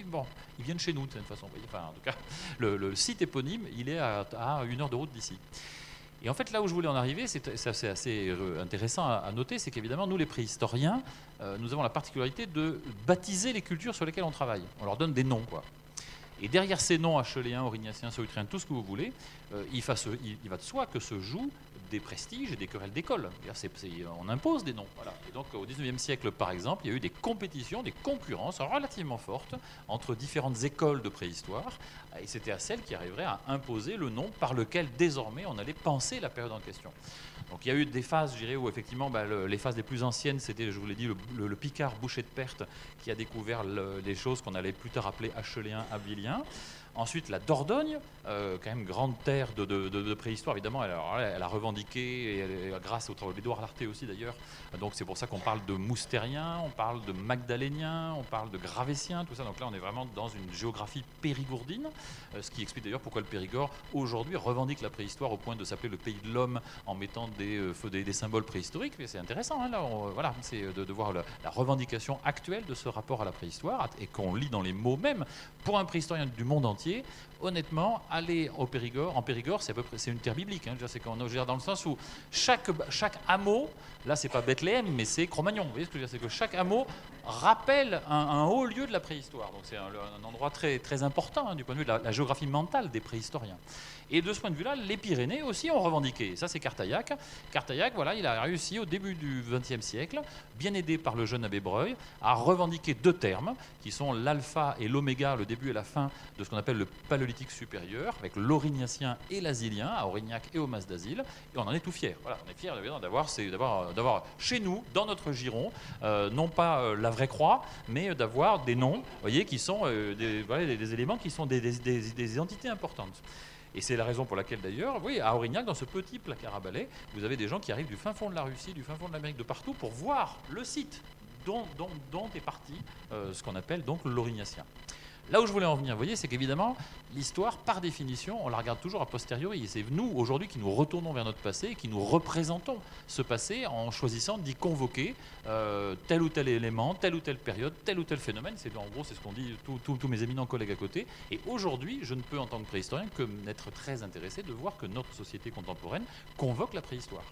de chez nous, de cette façon. Enfin, en tout cas, le site éponyme, il est à 1 heure de route d'ici. Et en fait, là où je voulais en arriver, c'est assez intéressant à noter, c'est qu'évidemment, nous les préhistoriens, nous avons la particularité de baptiser les cultures sur lesquelles on travaille. On leur donne des noms, quoi. Et derrière ces noms, acheléens, aurignacien, solutréen, tout ce que vous voulez, il va de soi que se jouent des prestiges et des querelles d'école. On impose des noms. Voilà. Et donc au XIXe siècle, par exemple, il y a eu des compétitions, des concurrences relativement fortes entre différentes écoles de préhistoire, et c'était à celles qui arriveraient à imposer le nom par lequel désormais on allait penser la période en question. Donc il y a eu des phases, je dirais, où effectivement les phases les plus anciennes, c'était, je vous l'ai dit, le Picard Boucher de Perthes qui a découvert les choses qu'on allait plus tard appeler acheléens, abbevillien. Ensuite, la Dordogne, quand même grande terre de préhistoire, évidemment, elle a revendiqué, et grâce au travail d'Édouard Lartet aussi d'ailleurs, donc c'est pour ça qu'on parle de Moustériens, on parle de Magdaléniens, on parle de Gravétiens, tout ça. Donc là, on est vraiment dans une géographie périgourdine, ce qui explique d'ailleurs pourquoi le Périgord, aujourd'hui, revendique la préhistoire au point de s'appeler le pays de l'homme en mettant des symboles préhistoriques. Mais c'est intéressant, hein, là, voilà, c'est de voir la revendication actuelle de ce rapport à la préhistoire, et qu'on lit dans les mots même. Pour un préhistorien du monde entier, entier. Honnêtement, aller en Périgord, c'est une terre biblique. Hein, c'est quand on gère dans le sens où chaque hameau, là c'est pas Bethléem, mais c'est Cro-Magnon. Vous voyez ce que je veux dire, c'est que chaque hameau rappelle un haut lieu de la préhistoire. Donc c'est un endroit très, très important hein, du point de vue de la géographie mentale des préhistoriens. Et de ce point de vue-là, les Pyrénées aussi ont revendiqué. Ça, c'est Cartaillac. Cartaillac, voilà, il a réussi au début du XXe siècle, bien aidé par le jeune abbé Breuil, à revendiquer deux termes, qui sont l'alpha et l'oméga, le début et la fin de ce qu'on appelle le paléolithique supérieur, avec l'Aurignacien et l'Asilien, à Aurignac et au Mas d'Asile. Et on en est tout fiers. Voilà, on est fiers d'avoir chez nous, dans notre giron, non pas la vraie croix, mais d'avoir des noms, voyez, qui sont des éléments qui sont des entités importantes. Et c'est la raison pour laquelle, d'ailleurs, oui, à Aurignac, dans ce petit placard à balai, vous avez des gens qui arrivent du fin fond de la Russie, du fin fond de l'Amérique, de partout, pour voir le site dont est parti ce qu'on appelle donc l'Aurignacien. Là où je voulais en venir, vous voyez, c'est qu'évidemment, l'histoire, par définition, on la regarde toujours a posteriori. Et c'est nous, aujourd'hui, qui nous retournons vers notre passé et qui nous représentons ce passé en choisissant d'y convoquer tel ou tel élément, telle ou telle période, tel ou tel phénomène. En gros, c'est ce qu'ont dit tous mes éminents collègues à côté. Et aujourd'hui, je ne peux, en tant que préhistorien, que m'être très intéressé de voir que notre société contemporaine convoque la préhistoire.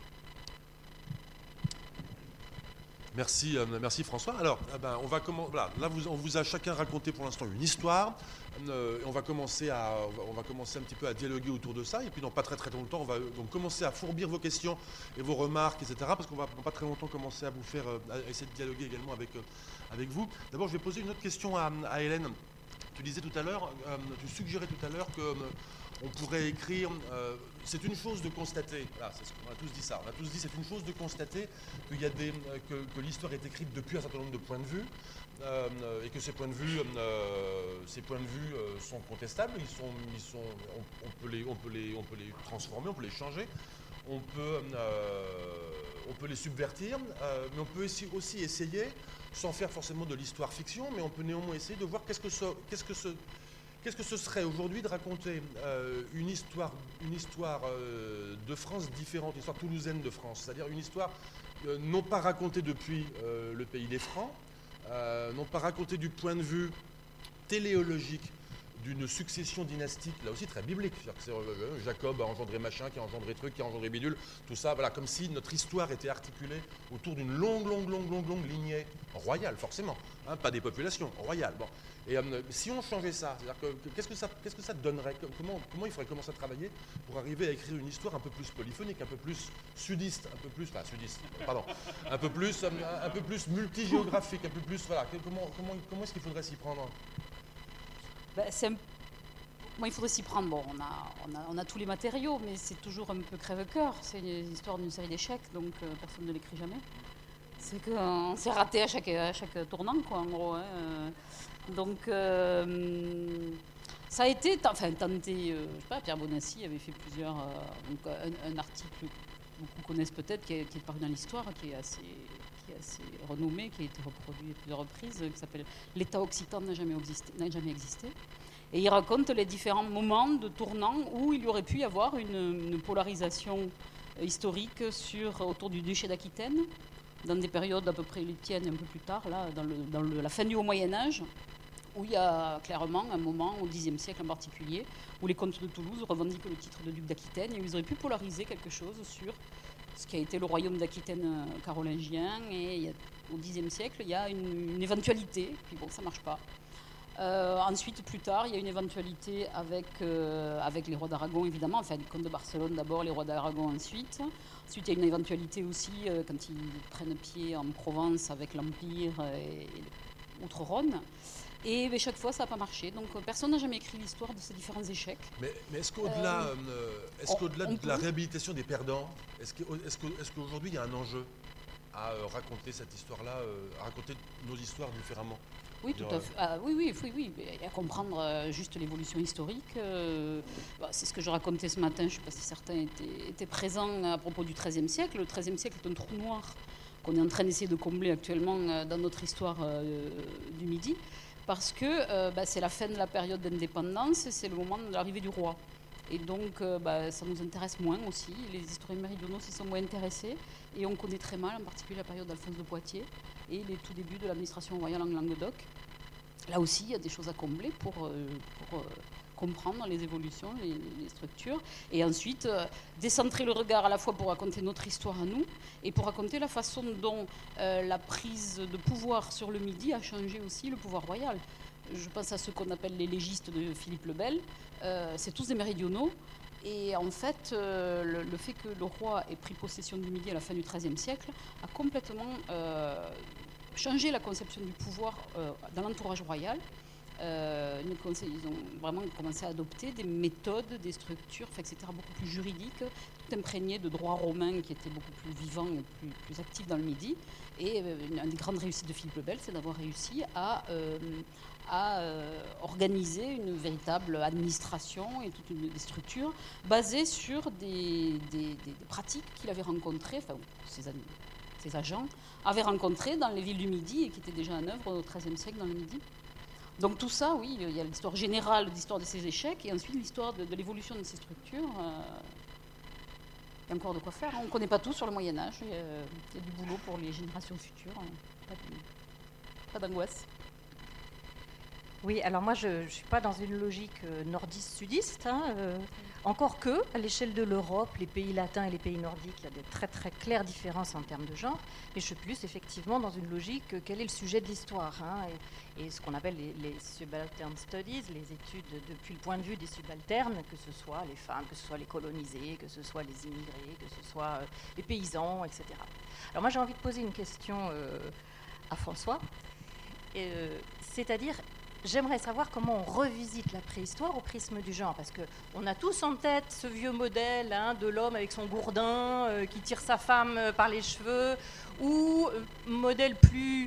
Merci, merci François. Alors, on va voilà, là, on vous a chacun raconté pour l'instant une histoire. On va commencer un petit peu à dialoguer autour de ça. Et puis, dans pas très très longtemps, on va donc commencer à fourbir vos questions et vos remarques, etc. Parce qu'on va dans pas très longtemps commencer à vous faire, à essayer de dialoguer également avec vous. D'abord, je vais poser une autre question à Hélène. Tu disais tout à l'heure, tu suggérais tout à l'heure que on pourrait écrire, c'est une chose de constater, voilà, on a tous dit ça, on a tous dit c'est une chose de constater qu'il y a que l'histoire est écrite depuis un certain nombre de points de vue, et que ces points de vue sont contestables, on peut les transformer, on peut les changer, on peut les subvertir, mais on peut aussi essayer, sans faire forcément de l'histoire fiction, mais on peut néanmoins essayer de voir qu'est-ce que ce serait aujourd'hui de raconter une histoire de France différente, une histoire toulousaine de France, c'est-à-dire une histoire non pas racontée depuis le pays des Francs, non pas racontée du point de vue téléologique d'une succession dynastique, là aussi très biblique. C'est-à-dire que Jacob a engendré machin, qui a engendré truc, qui a engendré bidule, tout ça, voilà, comme si notre histoire était articulée autour d'une longue lignée royale, forcément, hein, pas des populations, royales. Bon. Et si on changeait ça, c'est-à-dire que qu'est-ce que ça donnerait, comment il faudrait commencer à travailler pour arriver à écrire une histoire un peu plus polyphonique, un peu plus sudiste, un peu plus multigéographique, un peu plus, voilà, comment est-ce qu'il faudrait s'y prendre? Il faudrait s'y prendre. Bon, on a tous les matériaux, mais c'est toujours un peu crève-cœur. C'est une histoire d'une série d'échecs, donc personne ne l'écrit jamais. C'est qu'on s'est raté à chaque tournant, quoi, en gros. Hein. Donc, ça a été tenté. Je sais pas, Pierre Bonassi avait fait plusieurs. Un article que beaucoup connaissent peut-être, qui est paru dans l'histoire, qui est assez renommé, qui a été reproduit à plusieurs reprises, qui s'appelle « L'État occitan n'a jamais existé ». Et il raconte les différents moments de tournant où il y aurait pu y avoir une polarisation historique autour du duché d'Aquitaine, dans des périodes à peu près les tiennes, un peu plus tard, là, dans la fin du Haut Moyen-Âge, où il y a clairement un moment, au Xe siècle en particulier, où les comtes de Toulouse revendiquent le titre de duc d'Aquitaine, et ils auraient pu polariser quelque chose sur ce qui a été le royaume d'Aquitaine carolingien, et au Xe siècle, il y a une éventualité, puis bon, ça ne marche pas. Ensuite, plus tard, il y a une éventualité avec les rois d'Aragon, évidemment, enfin les comtes de Barcelone d'abord, les rois d'Aragon ensuite. Ensuite, il y a une éventualité aussi quand ils prennent pied en Provence avec l'Empire et Outre-Rhône. Et chaque fois, ça n'a pas marché. Donc, personne n'a jamais écrit l'histoire de ces différents échecs. Mais est-ce qu'au-delà de la réhabilitation des perdants, est-ce qu'aujourd'hui, il y a un enjeu à raconter cette histoire-là, à raconter nos histoires différemment? Oui, tout à fait. Oui. Et à comprendre juste l'évolution historique. C'est ce que je racontais ce matin. Je ne sais pas si certains étaient présents à propos du XIIIe siècle. Le XIIIe siècle est un trou noir qu'on est en train d'essayer de combler actuellement dans notre histoire du Midi. Parce que c'est la fin de la période d'indépendance, c'est le moment de l'arrivée du roi. Et donc, ça nous intéresse moins aussi. Les historiens méridionaux s'y sont moins intéressés. Et on connaît très mal, en particulier la période d'Alphonse de Poitiers et les tout débuts de l'administration royale en Languedoc. Là aussi, il y a des choses à combler pour comprendre les évolutions, les structures, et ensuite décentrer le regard à la fois pour raconter notre histoire à nous, et pour raconter la façon dont la prise de pouvoir sur le Midi a changé aussi le pouvoir royal. Je pense à ceux qu'on appelle les légistes de Philippe le Bel, c'est tous des méridionaux, et en fait, le fait que le roi ait pris possession du Midi à la fin du XIIIe siècle a complètement changé la conception du pouvoir dans l'entourage royal. Ils ont vraiment commencé à adopter des méthodes, des structures, etc., beaucoup plus juridiques, tout imprégnées de droit romain qui était beaucoup plus vivant et plus actif dans le Midi. Et une des grandes réussites de Philippe le Bel, c'est d'avoir réussi à organiser une véritable administration et toutes des structures basées sur des pratiques qu'il avait rencontrées, enfin, ses agents avaient rencontrées dans les villes du Midi et qui étaient déjà en œuvre au XIIIe siècle dans le Midi. Donc tout ça, oui, il y a l'histoire générale, l'histoire de ces échecs, et ensuite l'histoire de l'évolution de ces structures. Il y a encore de quoi faire. On ne connaît pas tout sur le Moyen-Âge. Il y a du boulot pour les générations futures. Pas d'angoisse. Oui, alors moi, je ne suis pas dans une logique nordiste-sudiste. Encore que, à l'échelle de l'Europe, les pays latins et les pays nordiques, il y a des très très claires différences en termes de genre. Mais je suis plus effectivement dans une logique, quel est le sujet de l'histoire, et ce qu'on appelle les subaltern studies, les études depuis le point de vue des subalternes, que ce soit les femmes, que ce soit les colonisés, que ce soit les immigrés, que ce soit les paysans, etc. Alors moi, j'ai envie de poser une question à François, c'est-à-dire... J'aimerais savoir comment on revisite la préhistoire au prisme du genre, parce qu'on a tous en tête ce vieux modèle de l'homme avec son gourdin qui tire sa femme par les cheveux, ou modèle plus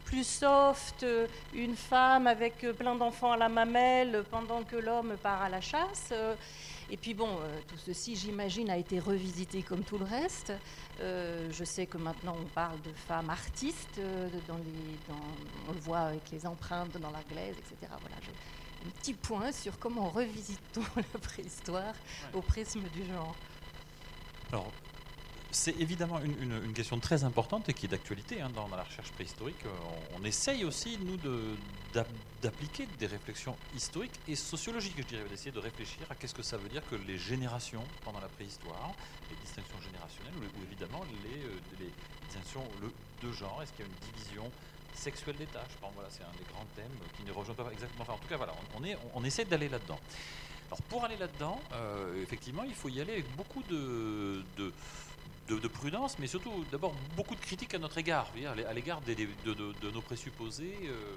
soft, une femme avec plein d'enfants à la mamelle pendant que l'homme part à la chasse. Et puis bon, tout ceci, j'imagine, a été revisité comme tout le reste. Je sais que maintenant, on parle de femmes artistes, on le voit avec les empreintes dans la glaise, etc. Voilà, j'ai un petit point sur comment revisitons la préhistoire au prisme du genre. Alors, c'est évidemment une question très importante et qui est d'actualité dans la recherche préhistorique. On essaye aussi, nous, d'appliquer des réflexions historiques et sociologiques, je dirais, d'essayer de réfléchir à qu'est-ce que ça veut dire que les générations pendant la préhistoire, les distinctions générationnelles ou évidemment les distinctions de genre. Est-ce qu'il y a une division sexuelle des tâches? Voilà, c'est un des grands thèmes qui ne rejoint pas exactement. Enfin, en tout cas, voilà, on essaie d'aller là-dedans. Alors, pour aller là-dedans, effectivement, il faut y aller avec beaucoup de prudence, mais surtout d'abord beaucoup de critiques à notre égard, à l'égard de nos présupposés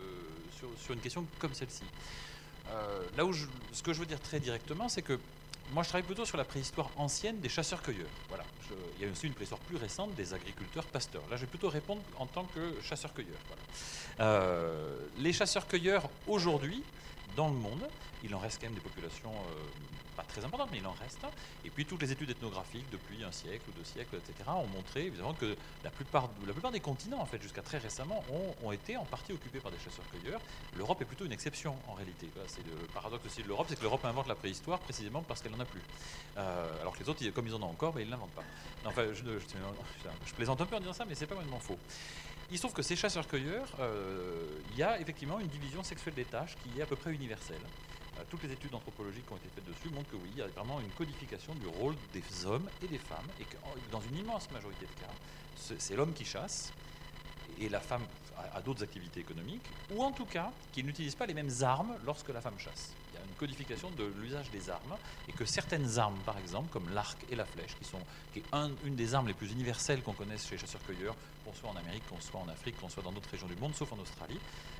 sur une question comme celle-ci. Là où ce que je veux dire très directement, c'est que moi je travaille plutôt sur la préhistoire ancienne des chasseurs-cueilleurs. Voilà. Il y a aussi une préhistoire plus récente des agriculteurs-pasteurs. Là je vais plutôt répondre en tant que chasseurs-cueilleurs. Voilà. Les chasseurs-cueilleurs aujourd'hui, dans le monde, il en reste quand même des populations pas très importantes, mais il en reste. Et puis toutes les études ethnographiques depuis un siècle ou 2 siècles, etc., ont montré évidemment que la plupart des continents, en fait, jusqu'à très récemment, ont été en partie occupés par des chasseurs-cueilleurs. L'Europe est plutôt une exception en réalité. Voilà, c'est le paradoxe aussi de l'Europe, c'est que l'Europe invente la préhistoire précisément parce qu'elle n'en a plus. Alors que les autres, comme ils en ont encore, ils ne l'inventent pas. Non, enfin, je plaisante un peu en disant ça, mais c'est pas vraiment faux. Il se trouve que ces chasseurs-cueilleurs, il y a effectivement une division sexuelle des tâches qui est à peu près universelle. Toutes les études anthropologiques qui ont été faites dessus montrent que oui, il y a vraiment une codification du rôle des hommes et des femmes, et que dans une immense majorité de cas, c'est l'homme qui chasse, et la femme a d'autres activités économiques, ou en tout cas, qu'ils n'utilisent pas les mêmes armes lorsque la femme chasse. Il y a une codification de l'usage des armes, et que certaines armes, par exemple, comme l'arc et la flèche, qui est une des armes les plus universelles qu'on connaisse chez les chasseurs-cueilleurs, qu'on soit en Amérique, qu'on soit en Afrique, qu'on soit dans d'autres régions du monde, sauf en Australie,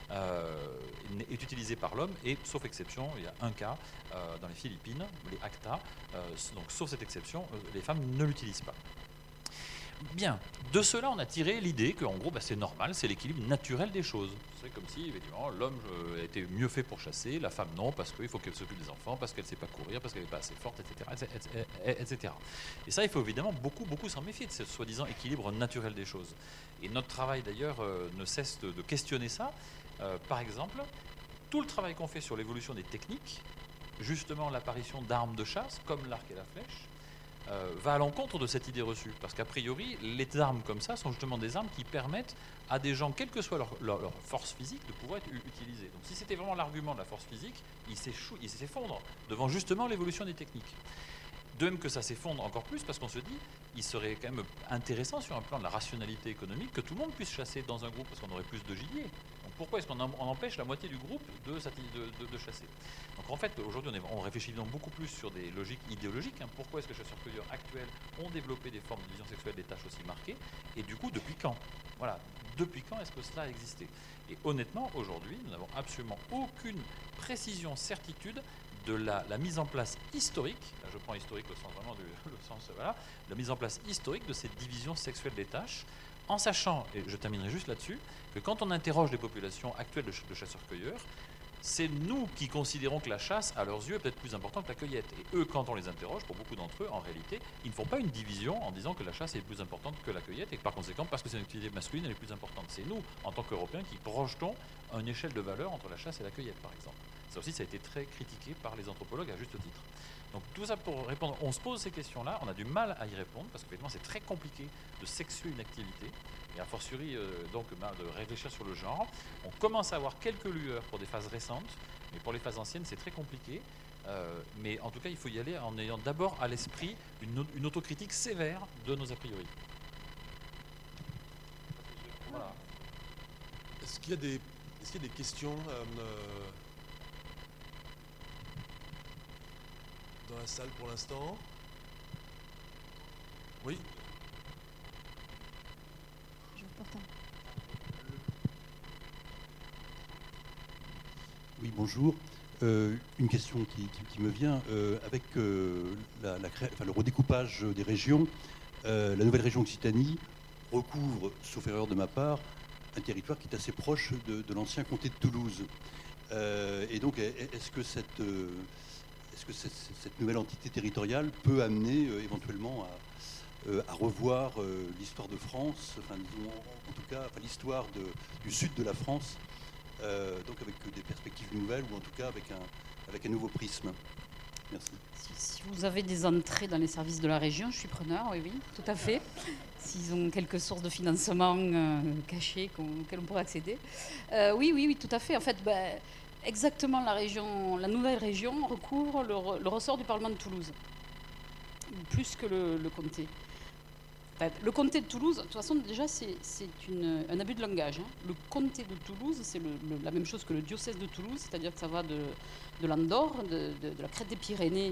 est utilisée par l'homme, et sauf exception, il y a un cas dans les Philippines, les ACTA, donc sauf cette exception, les femmes ne l'utilisent pas. Bien, de cela on a tiré l'idée qu'en gros c'est normal, c'est l'équilibre naturel des choses. C'est comme si effectivement l'homme était mieux fait pour chasser, la femme non, parce qu'il faut qu'elle s'occupe des enfants, parce qu'elle ne sait pas courir, parce qu'elle n'est pas assez forte, etc. Et ça, il faut évidemment beaucoup s'en méfier de ce soi-disant équilibre naturel des choses. Et notre travail d'ailleurs ne cesse de questionner ça. Par exemple, tout le travail qu'on fait sur l'évolution des techniques, justement l'apparition d'armes de chasse, comme l'arc et la flèche, va à l'encontre de cette idée reçue. Parce qu'a priori, les armes comme ça sont justement des armes qui permettent à des gens, quelle que soit leur force physique, de pouvoir être utilisées. Donc si c'était vraiment l'argument de la force physique, il s'effondre devant justement l'évolution des techniques. De même que ça s'effondre encore plus parce qu'on se dit il serait quand même intéressant sur un plan de la rationalité économique que tout le monde puisse chasser dans un groupe parce qu'on aurait plus de gibier. Donc pourquoi est-ce qu'on empêche la moitié du groupe de chasser? Donc en fait aujourd'hui on réfléchit donc beaucoup plus sur des logiques idéologiques. Pourquoi est-ce que les chasseurs-cueilleurs actuels ont développé des formes de division sexuelle des tâches aussi marquées? Et du coup depuis quand? Voilà, depuis quand est-ce que cela a existé? Et honnêtement aujourd'hui nous n'avons absolument aucune précision, certitude de la mise en place historique, là je prends historique au sens vraiment la mise en place historique de cette division sexuelle des tâches, en sachant, et je terminerai juste là-dessus, que quand on interroge les populations actuelles de chasseurs-cueilleurs, c'est nous qui considérons que la chasse, à leurs yeux, est peut-être plus importante que la cueillette. Et eux, quand on les interroge, pour beaucoup d'entre eux, en réalité, ils ne font pas une division en disant que la chasse est plus importante que la cueillette et que par conséquent, parce que c'est une activité masculine, elle est plus importante. C'est nous, en tant qu'Européens, qui projetons une échelle de valeur entre la chasse et la cueillette, par exemple. Ça aussi, ça a été très critiqué par les anthropologues à juste titre. Donc tout ça pour répondre, on se pose ces questions-là, on a du mal à y répondre, parce qu'effectivement, c'est très compliqué de sexuer une activité, et a fortiori donc de réfléchir sur le genre. On commence à avoir quelques lueurs pour des phases récentes, mais pour les phases anciennes, c'est très compliqué. Mais en tout cas, il faut y aller en ayant d'abord à l'esprit une autocritique sévère de nos a priori. Voilà. Est-ce qu'il y a des questions dans la salle pour l'instant? Oui. Je vous porte un. Oui, bonjour. Une question qui me vient avec le redécoupage des régions. La nouvelle région Occitanie recouvre, sauf erreur de ma part, un territoire qui est assez proche de l'ancien comté de Toulouse. Et donc, est-ce que cette nouvelle entité territoriale peut amener éventuellement à revoir l'histoire de France, enfin, disons, en tout cas l'histoire du sud de la France, donc avec des perspectives nouvelles ou en tout cas avec un nouveau prisme. Merci. Si vous avez des entrées dans les services de la région, je suis preneur, oui, tout à fait. S'ils ont quelques sources de financement cachées auxquelles on pourrait accéder. Oui, tout à fait. En fait, exactement la nouvelle région recouvre le ressort du Parlement de Toulouse, plus que le comté. Le comté de Toulouse, de toute façon, déjà, c'est un abus de langage. Le comté de Toulouse, c'est la même chose que le diocèse de Toulouse, c'est-à-dire que ça va de l'Andorre, de la crête des Pyrénées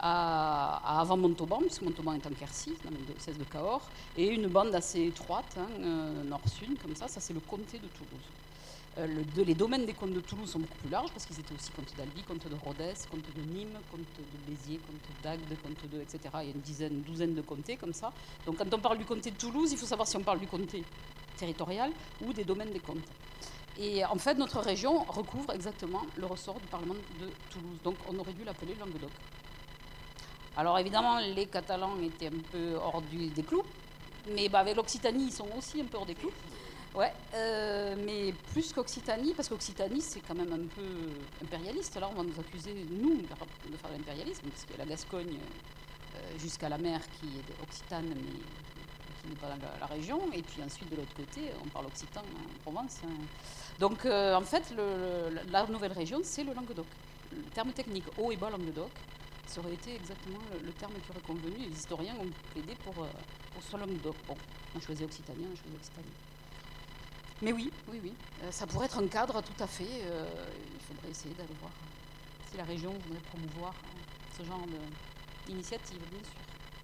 à avant Montauban, puisque Montauban est en Quercy, dans le diocèse de Cahors, et une bande assez étroite, nord-sud, comme ça c'est le comté de Toulouse. Les domaines des comtes de Toulouse sont beaucoup plus larges parce qu'ils étaient aussi comtes d'Albi, comtes de Rodez, comtes de Nîmes, comtes de Béziers, comtes d'Agde, comtes de etc. Il y a une douzaine de comtés comme ça. Donc quand on parle du comté de Toulouse, il faut savoir si on parle du comté territorial ou des domaines des comtes. Et en fait, notre région recouvre exactement le ressort du Parlement de Toulouse. Donc on aurait dû l'appeler Languedoc. Alors évidemment, les Catalans étaient un peu hors des clous, mais avec l'Occitanie, ils sont aussi un peu hors des clous. Ouais, mais plus qu'Occitanie, parce qu'Occitanie, c'est quand même un peu impérialiste. Là, on va nous accuser, nous, de faire l'impérialisme, parce que la Gascogne, jusqu'à la mer, qui est occitane, mais qui n'est pas dans la région. Et puis ensuite, de l'autre côté, on parle occitan en Provence. Donc, en fait, la nouvelle région, c'est le Languedoc. Le terme technique, haut et bas Languedoc, ça aurait été exactement le terme qui aurait convenu. Les historiens ont plaidé pour ce Languedoc. Bon, on a choisi Occitanie, on a choisi Occitanie. Mais oui, ça pourrait être un cadre tout à fait. Il faudrait essayer d'aller voir si la région voudrait promouvoir ce genre d'initiative, bien sûr.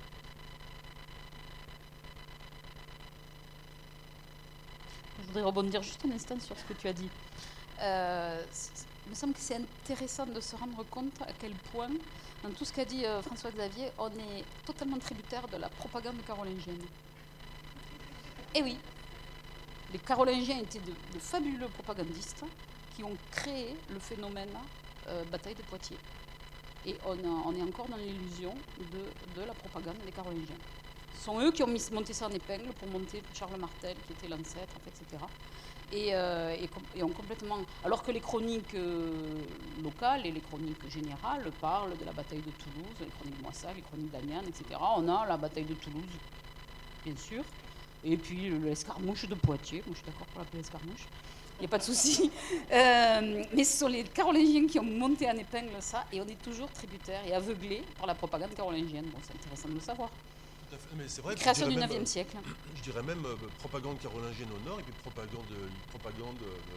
Je voudrais rebondir juste un instant sur ce que tu as dit. Il me semble que c'est intéressant de se rendre compte à quel point, dans tout ce qu'a dit François-Xavier, on est totalement tributaire de la propagande carolingienne. Eh oui. Les Carolingiens étaient de fabuleux propagandistes qui ont créé le phénomène bataille de Poitiers. Et on est encore dans l'illusion de la propagande des Carolingiens. Ce sont eux qui ont monté ça en épingle pour monter Charles Martel, qui était l'ancêtre, etc. Et ont complètement... Alors que les chroniques locales et les chroniques générales parlent de la bataille de Toulouse, les chroniques Moissac, les chroniques d'Amiens, etc. On a la bataille de Toulouse, bien sûr, et puis l'escarmouche de Poitiers. Moi, je suis d'accord pour l'appeler escarmouche, il n'y a pas de souci. Mais ce sont les Carolingiens qui ont monté en épingle ça, et on est toujours tributaire et aveuglé par la propagande carolingienne. Bon, c'est intéressant de le savoir. Mais c'est vrai, Création du 9e siècle. Je dirais même propagande carolingienne au nord et puis propagande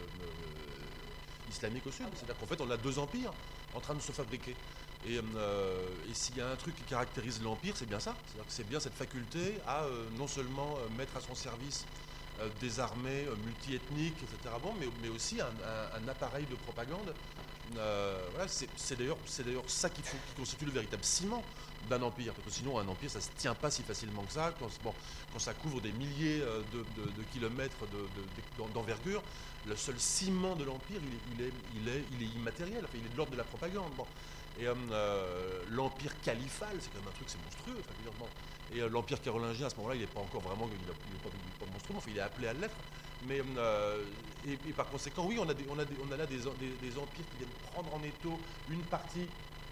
islamique au sud. C'est-à-dire qu'en fait, on a deux empires en train de se fabriquer. Et s'il y a un truc qui caractérise l'empire, c'est bien ça. C'est-à-dire que c'est bien cette faculté à non seulement mettre à son service des armées multiethniques, etc. Bon, mais aussi un appareil de propagande. Voilà, c'est d'ailleurs ça qui constitue le véritable ciment d'un empire, parce que sinon un empire ça se tient pas si facilement que ça. Quand ça couvre des milliers de kilomètres d'envergure, le seul ciment de l'empire il est immatériel, enfin, il est de l'ordre de la propagande. Bon. Et l'empire califal, c'est quand même un truc, c'est monstrueux. Enfin, bon. Et l'empire carolingien à ce moment-là, il n'est pas encore vraiment, il est pas monstrueux, enfin, il est appelé à l'être. Mais et par conséquent, oui, on a là des empires qui viennent prendre en étau une partie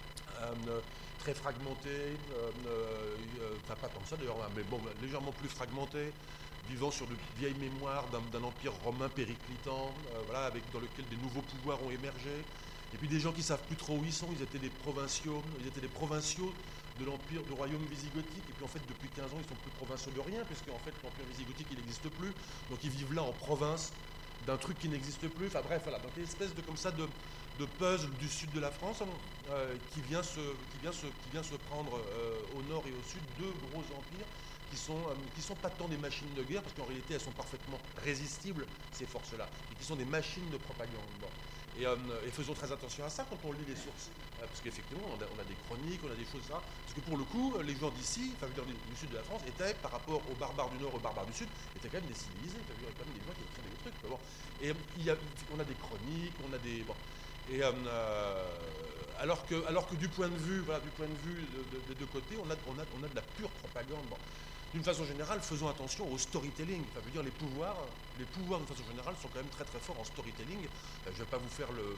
très fragmentée, enfin pas comme ça d'ailleurs, mais bon, légèrement plus fragmentée, vivant sur de vieilles mémoires d'un empire romain périclitant, voilà, dans lequel des nouveaux pouvoirs ont émergé. Et puis des gens qui ne savent plus trop où ils sont, ils étaient des provinciaux de l'empire, du royaume visigothique, et puis en fait depuis 15 ans ils sont plus provinciaux de rien, puisque en fait l'empire visigothique il n'existe plus, donc ils vivent là en province d'un truc qui n'existe plus, enfin bref voilà, donc une espèce de comme ça de puzzle du sud de la France qui vient se prendre au nord et au sud deux gros empires qui sont pas tant des machines de guerre, parce qu'en réalité elles sont parfaitement résistibles ces forces-là, et qui sont des machines de propagande. Bon. Et faisons très attention à ça quand on lit les sources, parce qu'effectivement on a des chroniques, on a des choses ça, parce que pour le coup les gens d'ici, enfin du sud de la France, étaient par rapport aux barbares du nord, aux barbares du sud, étaient quand même des civilisés, il y a quand même des gens qui écrivent des trucs. Bon. Et on a des chroniques, on a des bon. Et alors que du point de vue, voilà, des deux côtés, on a de la pure propagande. Bon. D'une façon générale, faisons attention au storytelling. Enfin, je veux dire, les pouvoirs, d'une façon générale, sont quand même très très forts en storytelling. Je ne vais pas vous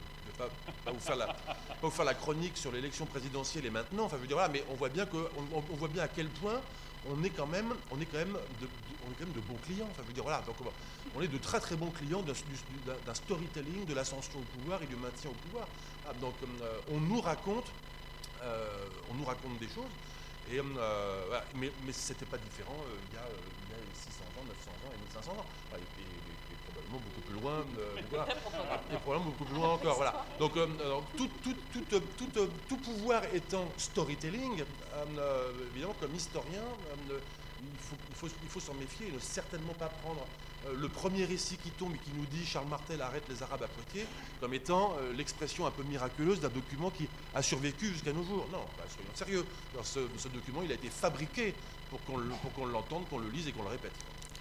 faire la chronique sur l'élection présidentielle et maintenant. Enfin, je veux dire, voilà, mais on voit bien à quel point on est quand même de bons clients. Enfin, je veux dire, voilà, donc on est de très très bons clients d'un storytelling, de l'ascension au pouvoir et du maintien au pouvoir. Ah, donc, on nous raconte des choses. Et, voilà, mais c'était pas différent il y a 600 ans, 900 ans et 1500 ans. Et probablement beaucoup plus loin. Voilà. Et probablement beaucoup plus loin encore. Voilà. Donc tout pouvoir étant storytelling, évidemment comme historien, il faut s'en méfier et ne certainement pas prendre le premier récit qui tombe et qui nous dit Charles Martel arrête les Arabes à Poitiers comme étant l'expression un peu miraculeuse d'un document qui a survécu jusqu'à nos jours. Non, bah, soyons sérieux. Alors, ce document, il a été fabriqué pour qu'on l'entende, qu'on le lise et qu'on le répète.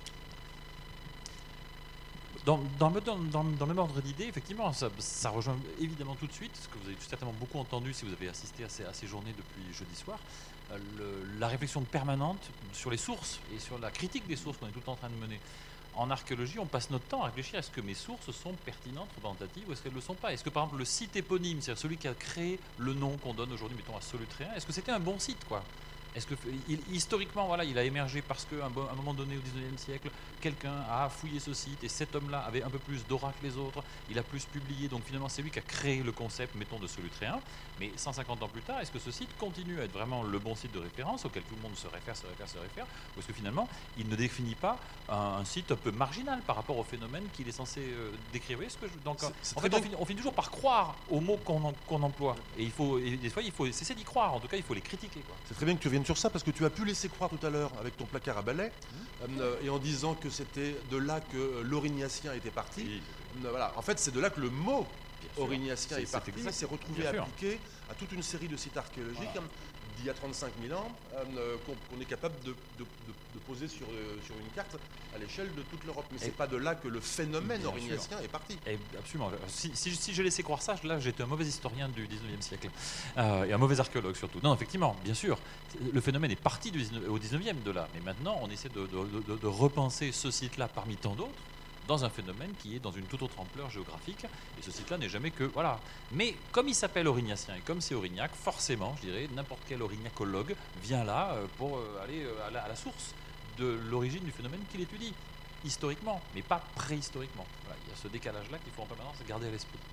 Dans le même ordre d'idée, effectivement, ça rejoint évidemment tout de suite, ce que vous avez certainement beaucoup entendu si vous avez assisté à ces journées depuis jeudi soir, la réflexion permanente sur les sources et sur la critique des sources qu'on est tout le temps en train de mener. En archéologie, on passe notre temps à réfléchir, est-ce que mes sources sont pertinentes, représentatives, ou est-ce qu'elles ne le sont pas? Est-ce que par exemple le site éponyme, c'est-à-dire celui qui a créé le nom qu'on donne aujourd'hui, mettons à Solutréen, est-ce que c'était un bon site, quoi? Est-ce que historiquement, voilà, il a émergé parce qu'à un moment donné au XIXe siècle, quelqu'un a fouillé ce site et cet homme-là avait un peu plus d'aura que les autres, il a plus publié, donc finalement c'est lui qui a créé le concept, mettons, de Solutréen. Mais 150 ans plus tard, est-ce que ce site continue à être vraiment le bon site de référence auquel tout le monde se réfère, ou est-ce que finalement il ne définit pas un site un peu marginal par rapport au phénomène qu'il est censé décrire? Vous voyez ce que donc, en fait, on finit toujours par croire aux mots qu'on emploie. Et des fois, il faut cesser d'y croire, en tout cas il faut les critiquer, quoi. C'est très bien que tu viennes sur ça, parce que tu as pu laisser croire tout à l'heure avec ton placard à balai, et en disant que c'était de là que l'Aurignacien était parti. Oui. Voilà. En fait, c'est de là que le mot Aurignacien est parti, et s'est retrouvé appliqué à toute une série de sites archéologiques d'il y a 35 000 ans, qu'on est capable de posé sur une carte à l'échelle de toute l'Europe. Mais c'est pas de là que le phénomène aurignacien est parti. Et absolument. Si je laissais croire ça, là j'étais un mauvais historien du 19e siècle. Et un mauvais archéologue surtout. Non, effectivement, bien sûr, le phénomène est parti au 19e de là. Mais maintenant, on essaie de repenser ce site-là parmi tant d'autres dans un phénomène qui est dans une toute autre ampleur géographique. Et ce site-là n'est jamais que... Voilà. Mais comme il s'appelle Aurignacien et comme c'est Aurignac, forcément, je dirais, n'importe quel aurignacologue vient là pour aller à la source de l'origine du phénomène qu'il étudie, historiquement, mais pas préhistoriquement. Voilà, il y a ce décalage-là qu'il faut en permanence garder à l'esprit.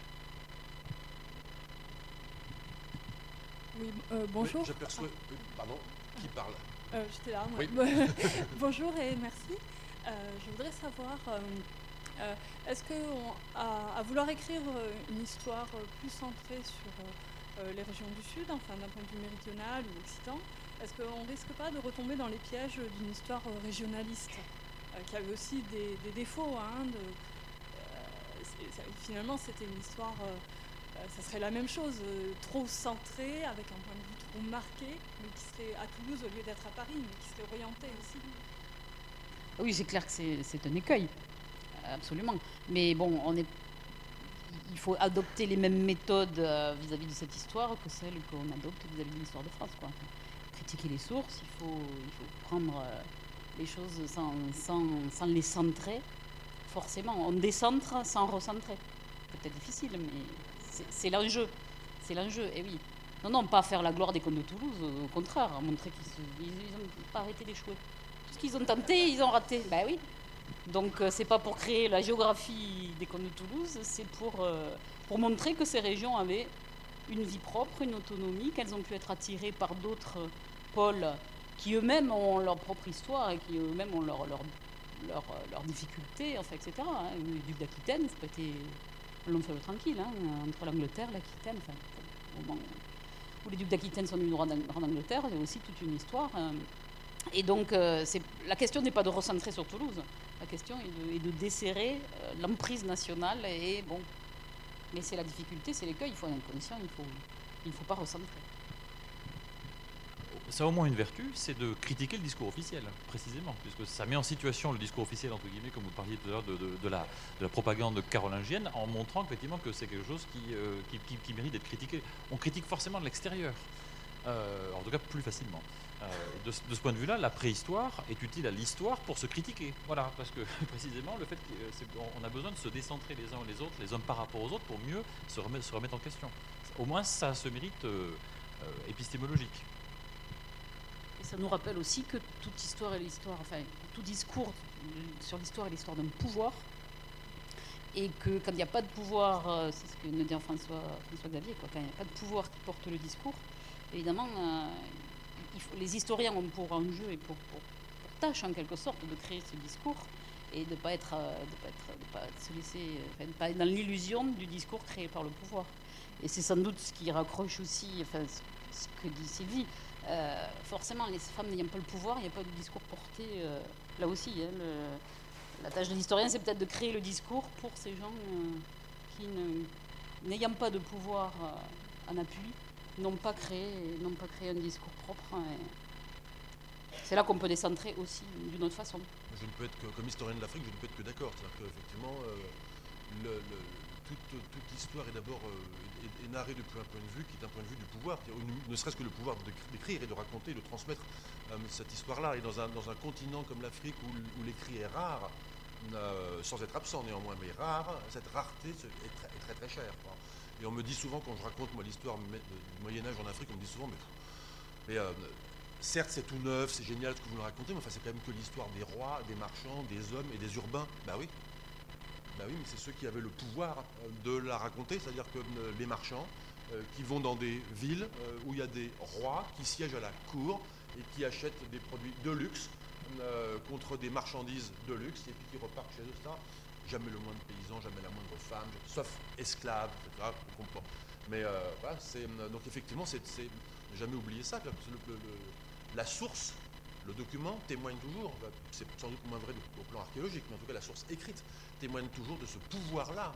Oui, bonjour. Oui, j'aperçois... Pardon, qui parle? J'étais là, moi. Oui. Bonjour et merci. Je voudrais savoir, est-ce qu'à vouloir écrire une histoire plus centrée sur les régions du Sud, enfin d'un point de vue méridional ou occitan, est-ce qu'on ne risque pas de retomber dans les pièges d'une histoire régionaliste, qui avait aussi des défauts, hein, finalement c'était une histoire, ça serait la même chose, trop centrée, avec un point de vue trop marqué, mais qui serait à Toulouse au lieu d'être à Paris, mais qui serait orienté aussi. Oui, c'est clair que c'est un écueil, absolument. Mais bon, il faut adopter les mêmes méthodes vis-à-vis de cette histoire que celles qu'on adopte vis-à-vis de l'histoire de France, quoi. Critiquer les sources, il faut prendre les choses sans les centrer, forcément. On décentre sans recentrer. Peut-être difficile, mais c'est l'enjeu. C'est l'enjeu, et oui. Non, pas faire la gloire des contes de Toulouse, au contraire, montrer qu'ils n'ont pas arrêté d'échouer. Tout ce qu'ils ont tenté, ils ont raté. Ben oui. Donc c'est pas pour créer la géographie des contes de Toulouse, c'est pour montrer que ces régions avaient une vie propre, une autonomie, qu'elles ont pu être attirées par d'autres pôles qui eux-mêmes ont leur propre histoire et qui eux-mêmes ont leurs difficultés, enfin, etc. Hein. Le duc d'Aquitaine, c'est pas été un long fleuve tranquille, hein, entre l'Angleterre, l'Aquitaine, enfin, au moment où les ducs d'Aquitaine sont venus en Angleterre, il y a aussi toute une histoire. Et donc, la question n'est pas de recentrer sur Toulouse. La question est de desserrer l'emprise nationale. Et bon, mais c'est la difficulté, c'est l'écueil. Il faut en être conscient, il ne faut pas recentrer. Ça a au moins une vertu, c'est de critiquer le discours officiel, précisément, puisque ça met en situation le discours officiel, entre guillemets, comme vous parliez tout à l'heure de la propagande carolingienne, en montrant effectivement que c'est quelque chose qui mérite d'être critiqué. On critique forcément de l'extérieur, en tout cas plus facilement. De ce point de vue-là, la préhistoire est utile à l'histoire pour se critiquer. Voilà, parce que précisément, le fait qu'on a besoin de se décentrer les uns les autres, les uns par rapport aux autres, pour mieux se remettre en question. Au moins, ça se mérite épistémologique. Et ça nous rappelle aussi que toute histoire est l'histoire, enfin, tout discours sur l'histoire est l'histoire d'un pouvoir. Et que quand il n'y a pas de pouvoir, c'est ce que nous dit François Xavier, quoi, quand il n'y a pas de pouvoir qui porte le discours, évidemment, les historiens ont pour enjeu et pour tâche en quelque sorte de créer ce discours et de ne pas se laisser, enfin, de pas être dans l'illusion du discours créé par le pouvoir. Et c'est sans doute ce qui raccroche aussi, enfin, ce que dit Sylvie. Forcément, les femmes n'ayant pas le pouvoir, il n'y a pas de discours porté là aussi. Hein, la tâche de l'historien, c'est peut-être de créer le discours pour ces gens qui, n'ayant pas de pouvoir en appui, n'ont pas créé un discours propre. C'est là qu'on peut décentrer aussi d'une autre façon. Je ne peux être comme historien de l'Afrique, je ne peux être que d'accord. C'est-à-dire qu'effectivement, toute l'histoire est d'abord est narrée depuis un point de vue qui est un point de vue du pouvoir, ne serait-ce que le pouvoir d'écrire et de raconter, de transmettre cette histoire-là. Et dans un continent comme l'Afrique où l'écrit est rare, sans être absent néanmoins, mais rare, cette rareté est très très chère. Quoi. Et on me dit souvent, quand je raconte moi l'histoire du Moyen-Âge en Afrique, on me dit souvent, mais certes c'est tout neuf, c'est génial ce que vous nous racontez, mais enfin, c'est quand même que l'histoire des rois, des marchands, des hommes et des urbains. Bah oui, mais c'est ceux qui avaient le pouvoir de la raconter, c'est-à-dire que les marchands qui vont dans des villes où il y a des rois qui siègent à la cour et qui achètent des produits de luxe contre des marchandises de luxe et puis qui repartent chez eux, ça. Jamais le moindre paysan, jamais la moindre femme, sauf esclave, etc. On comprend. Mais voilà, donc effectivement, c'est jamais oublier ça. La source, le document témoigne toujours, c'est sans doute moins vrai au plan archéologique, mais en tout cas la source écrite témoigne toujours de ce pouvoir-là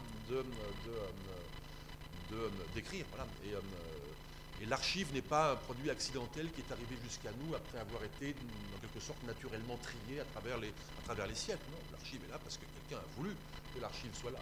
d'écrire. Voilà. Et l'archive n'est pas un produit accidentel qui est arrivé jusqu'à nous après avoir été, en quelque quelque sorte naturellement triée à travers les siècles. Non, l'archive est là parce que quelqu'un a voulu que l'archive soit là.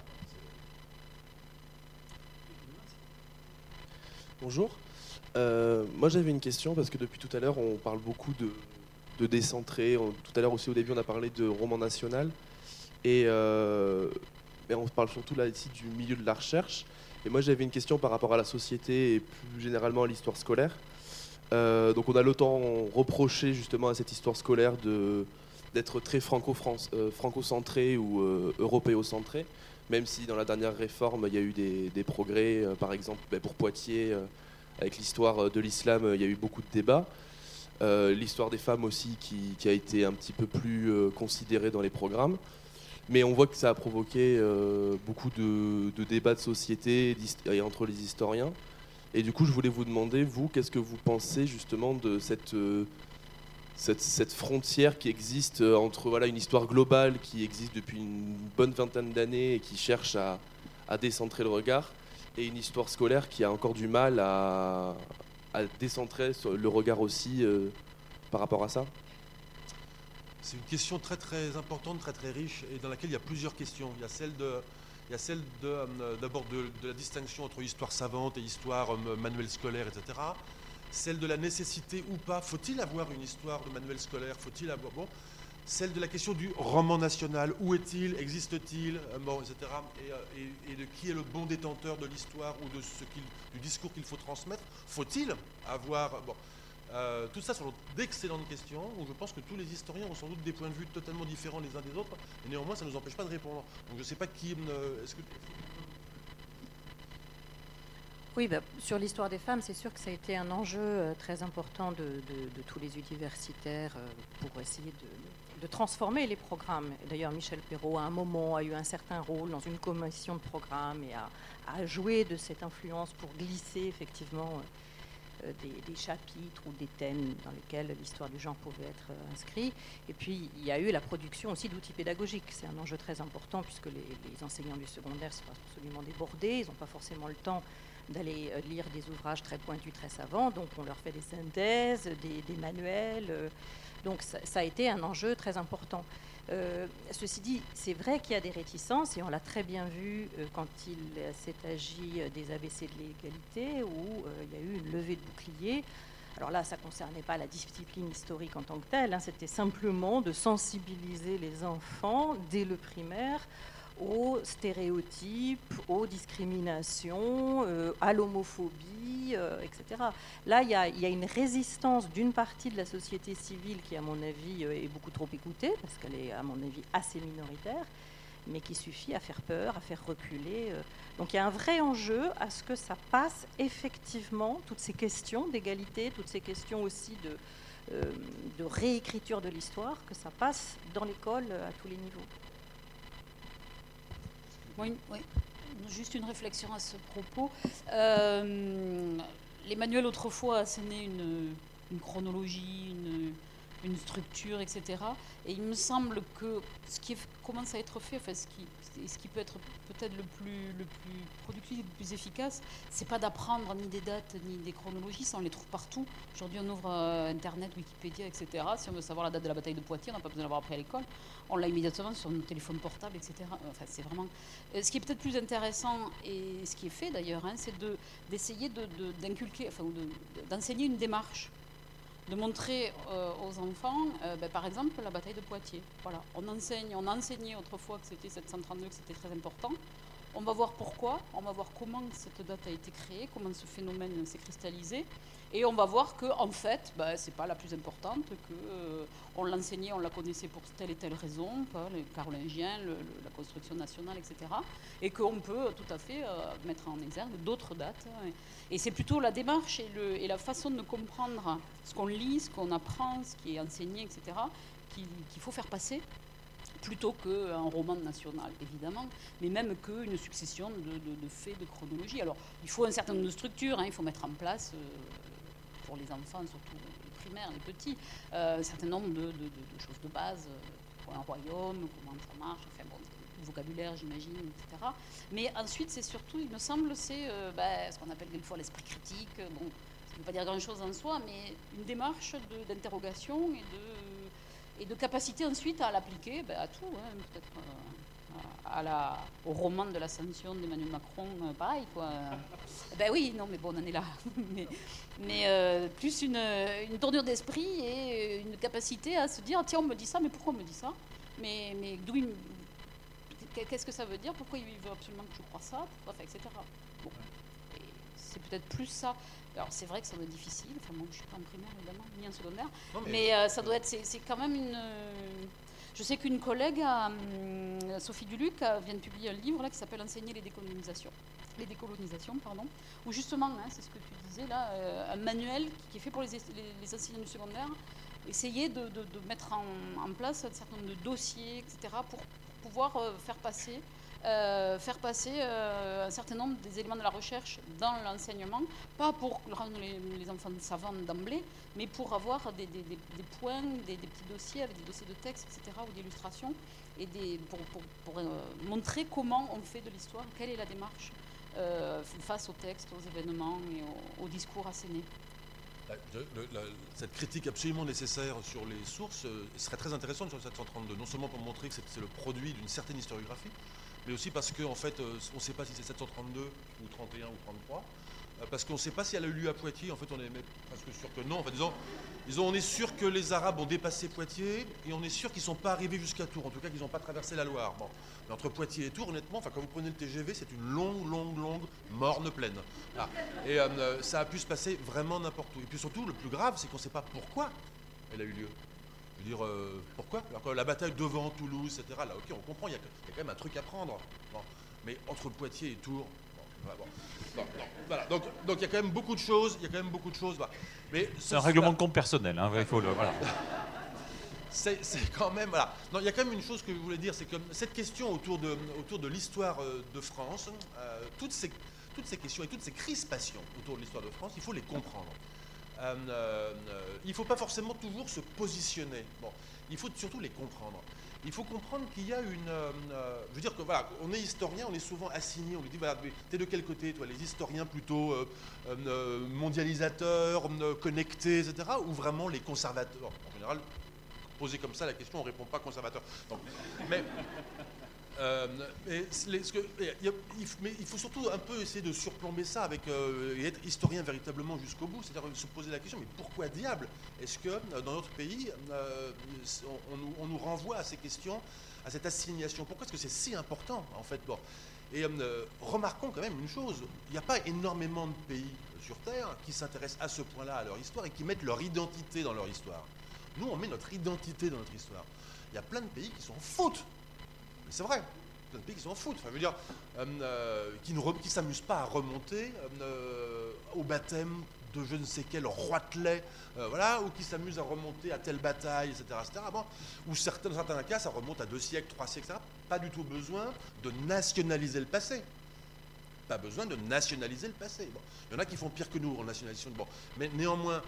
Bonjour. Moi j'avais une question parce que depuis tout à l'heure on parle beaucoup de décentré. Tout à l'heure aussi au début on a parlé de roman national et on parle surtout là ici du milieu de la recherche. Et moi j'avais une question par rapport à la société et plus généralement à l'histoire scolaire. Donc on a longtemps reproché justement à cette histoire scolaire d'être très franco-centrée ou européocentrée, même si dans la dernière réforme il y a eu des progrès. Par exemple pour Poitiers, avec l'histoire de l'islam, il y a eu beaucoup de débats. L'histoire des femmes aussi qui a été un petit peu plus considérée dans les programmes. Mais on voit que ça a provoqué beaucoup de débats de société et entre les historiens. Et du coup, je voulais vous demander, vous, qu'est-ce que vous pensez justement de cette frontière qui existe entre une histoire globale qui existe depuis une bonne vingtaine d'années et qui cherche à décentrer le regard, et une histoire scolaire qui a encore du mal à décentrer le regard aussi par rapport à ça? C'est une question très très importante, très très riche, et dans laquelle il y a plusieurs questions. Il y a celle d'abord de la distinction entre histoire savante et histoire manuel scolaire, etc. Celle de la nécessité ou pas, faut-il avoir une histoire de manuel scolaire, faut-il avoir... Bon, celle de la question du roman national, où est-il, existe-t-il, etc. Et de qui est le bon détenteur de l'histoire ou du discours qu'il faut transmettre, faut-il avoir... Bon, tout ça sont d'excellentes questions où je pense que tous les historiens ont sans doute des points de vue totalement différents les uns des autres, et néanmoins ça ne nous empêche pas de répondre. Donc je ne sais pas qui... Est-ce que... Oui, sur l'histoire des femmes, c'est sûr que ça a été un enjeu très important de tous les universitaires pour essayer de transformer les programmes. D'ailleurs, Michel Perrault, à un moment, a eu un certain rôle dans une commission de programme et a joué de cette influence pour glisser effectivement des chapitres ou des thèmes dans lesquels l'histoire du genre pouvait être inscrite. Et puis, il y a eu la production aussi d'outils pédagogiques. C'est un enjeu très important puisque les enseignants du secondaire sont absolument débordés. Ils n'ont pas forcément le temps d'aller lire des ouvrages très pointus, très savants. Donc, on leur fait des synthèses, des manuels. Donc, ça a été un enjeu très important. Ceci dit, c'est vrai qu'il y a des réticences, et on l'a très bien vu quand il s'est agi des ABC de l'égalité, où il y a eu une levée de bouclier. Alors là, ça ne concernait pas la discipline historique en tant que telle, hein, c'était simplement de sensibiliser les enfants dès le primaire aux stéréotypes, aux discriminations, à l'homophobie, etc. Là, il y a une résistance d'une partie de la société civile qui, à mon avis, est beaucoup trop écoutée, parce qu'elle est, à mon avis, assez minoritaire, mais qui suffit à faire peur, à faire reculer. Donc il y a un vrai enjeu à ce que ça passe effectivement, toutes ces questions d'égalité, toutes ces questions aussi de réécriture de l'histoire, que ça passe dans l'école à tous les niveaux. Oui, juste une réflexion à ce propos. Les manuels autrefois assénaient une chronologie, une structure, etc. Et il me semble que ce qui commence à être fait, enfin, ce qui peut être peut-être le plus productif, le plus efficace, c'est pas d'apprendre ni des dates ni des chronologies, ça on les trouve partout. Aujourd'hui on ouvre Internet, Wikipédia, etc. Si on veut savoir la date de la bataille de Poitiers, on n'a pas besoin d'avoir appris à l'école, on l'a immédiatement sur nos téléphones portables, etc. Enfin, c'est vraiment... Ce qui est peut-être plus intéressant, et ce qui est fait d'ailleurs, hein, c'est d'essayer d'inculquer, enfin, d'enseigner une démarche. De montrer aux enfants, par exemple, la bataille de Poitiers. Voilà. On a enseigné autrefois que c'était 732, que c'était très important. On va voir pourquoi, on va voir comment cette date a été créée, comment ce phénomène s'est cristallisé, et on va voir que en fait, c'est pas la plus importante, que on l'enseignait, on la connaissait pour telle et telle raison, les Carolingiens, la construction nationale, etc. Et qu'on peut tout à fait mettre en exergue d'autres dates. Et c'est plutôt la démarche et la façon de comprendre ce qu'on lit, ce qu'on apprend, ce qui est enseigné, etc., qu'il faut faire passer, plutôt qu'un roman national, évidemment, mais même qu'une succession de faits, de chronologie. Alors, il faut un certain nombre de structures, hein, il faut mettre en place, pour les enfants, surtout les primaires, les petits, un certain nombre de choses de base, pour un royaume, comment ça marche, enfin bon, le vocabulaire, j'imagine, etc. Mais ensuite, c'est surtout, il me semble, c'est ce qu'on appelle quelquefois l'esprit critique, bon, ça ne veut pas dire grand-chose en soi, mais une démarche d'interrogation et et de capacité ensuite à l'appliquer à tout, hein, peut-être au roman de l'ascension d'Emmanuel Macron, pareil quoi. Ben oui, non mais bon, on en est là. mais plus une tournure d'esprit et une capacité à se dire, tiens, on me dit ça, mais pourquoi on me dit ça? Mais qu'est-ce que ça veut dire? Pourquoi il veut absolument que je croie ça? Pourquoi, etc. Bon. Et c'est peut-être plus ça. Alors c'est vrai que ça doit être difficile. Enfin moi je suis pas en primaire évidemment, ni en secondaire. Non, mais ça doit être, c'est quand même une. Je sais qu'une collègue, Sophie Duluc, vient de publier un livre là qui s'appelle Enseigner les décolonisations. Où justement, hein, c'est ce que tu disais là, un manuel qui est fait pour les enseignants du secondaire, essayer de mettre en place un certain nombre de dossiers, etc., pour pouvoir faire passer un certain nombre des éléments de la recherche dans l'enseignement, pas pour rendre les enfants savants d'emblée, mais pour avoir des points, des petits dossiers avec des dossiers de texte, etc., ou d'illustrations, et pour montrer comment on fait de l'histoire, quelle est la démarche face aux textes, aux événements et aux discours assénés. Cette critique absolument nécessaire sur les sources serait très intéressante sur le 732, non seulement pour montrer que c'est le produit d'une certaine historiographie, mais aussi parce qu'en fait, on ne sait pas si c'est 732 ou 31 ou 33, parce qu'on ne sait pas si elle a eu lieu à Poitiers. En fait, on est presque sûr que non. En fait, disons, on est sûr que les Arabes ont dépassé Poitiers, et on est sûr qu'ils ne sont pas arrivés jusqu'à Tours, en tout cas qu'ils n'ont pas traversé la Loire. Bon. Mais entre Poitiers et Tours, honnêtement, quand vous prenez le TGV, c'est une longue morne plaine. Ah. Et ça a pu se passer vraiment n'importe où. Et puis surtout, le plus grave, c'est qu'on ne sait pas pourquoi elle a eu lieu. Je veux dire, pourquoi? Alors que la bataille devant Toulouse, etc., là, ok, on comprend, il y a quand même un truc à prendre. Bon. Mais entre Poitiers et Tours, voilà. Donc il y a quand même beaucoup de choses. Voilà. Mais c'est un règlement de compte personnel, hein, il faut le. Voilà. C'est quand même. Voilà. Non, il y a quand même une chose que je voulais dire, c'est que cette question autour de l'histoire de France, toutes ces questions et toutes ces crispations autour de l'histoire de France, il faut les comprendre. Il ne faut pas forcément toujours se positionner. Bon, il faut surtout les comprendre. Il faut comprendre qu'il y a une... je veux dire que voilà, on est historien, on est souvent assigné, on lui dit, voilà, t'es de quel côté, toi, les historiens plutôt mondialisateurs, connectés, etc., ou vraiment les conservateurs? En général, posé comme ça la question, on ne répond pas conservateur. Donc, mais il faut surtout un peu essayer de surplomber ça avec, et être historien véritablement jusqu'au bout, c'est-à-dire se poser la question, mais pourquoi diable est-ce que dans notre pays, on nous renvoie à ces questions, à cette assignation? Pourquoi est-ce que c'est si important, en fait? Bon. Et remarquons quand même une chose, il n'y a pas énormément de pays sur Terre qui s'intéressent à ce point-là à leur histoire et qui mettent leur identité dans leur histoire. Nous, on met notre identité dans notre histoire. Il y a plein de pays qui s'en foutent. Mais c'est vrai, plein de pays qui s'en foutent. Enfin, je veux dire, qui ne s'amusent pas à remonter au baptême de je ne sais quel roitelet, voilà, ou qui s'amusent à remonter à telle bataille, etc. Bon, ou dans certains cas, ça remonte à 2 siècles, 3 siècles, etc. Pas du tout besoin de nationaliser le passé. Pas besoin de nationaliser le passé. Bon. Il y en a qui font pire que nous en nationalisation. Bon. Mais néanmoins,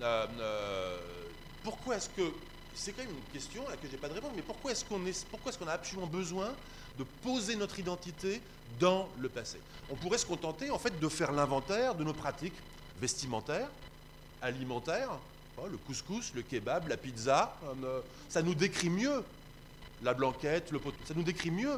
pourquoi est-ce que... C'est quand même une question à laquelle je n'ai pas de réponse, mais pourquoi est-ce qu'on a absolument besoin de poser notre identité dans le passé? On pourrait se contenter en fait de faire l'inventaire de nos pratiques vestimentaires, alimentaires, le couscous, le kebab, la pizza, ça nous décrit mieux la blanquette, le pot, ça nous décrit mieux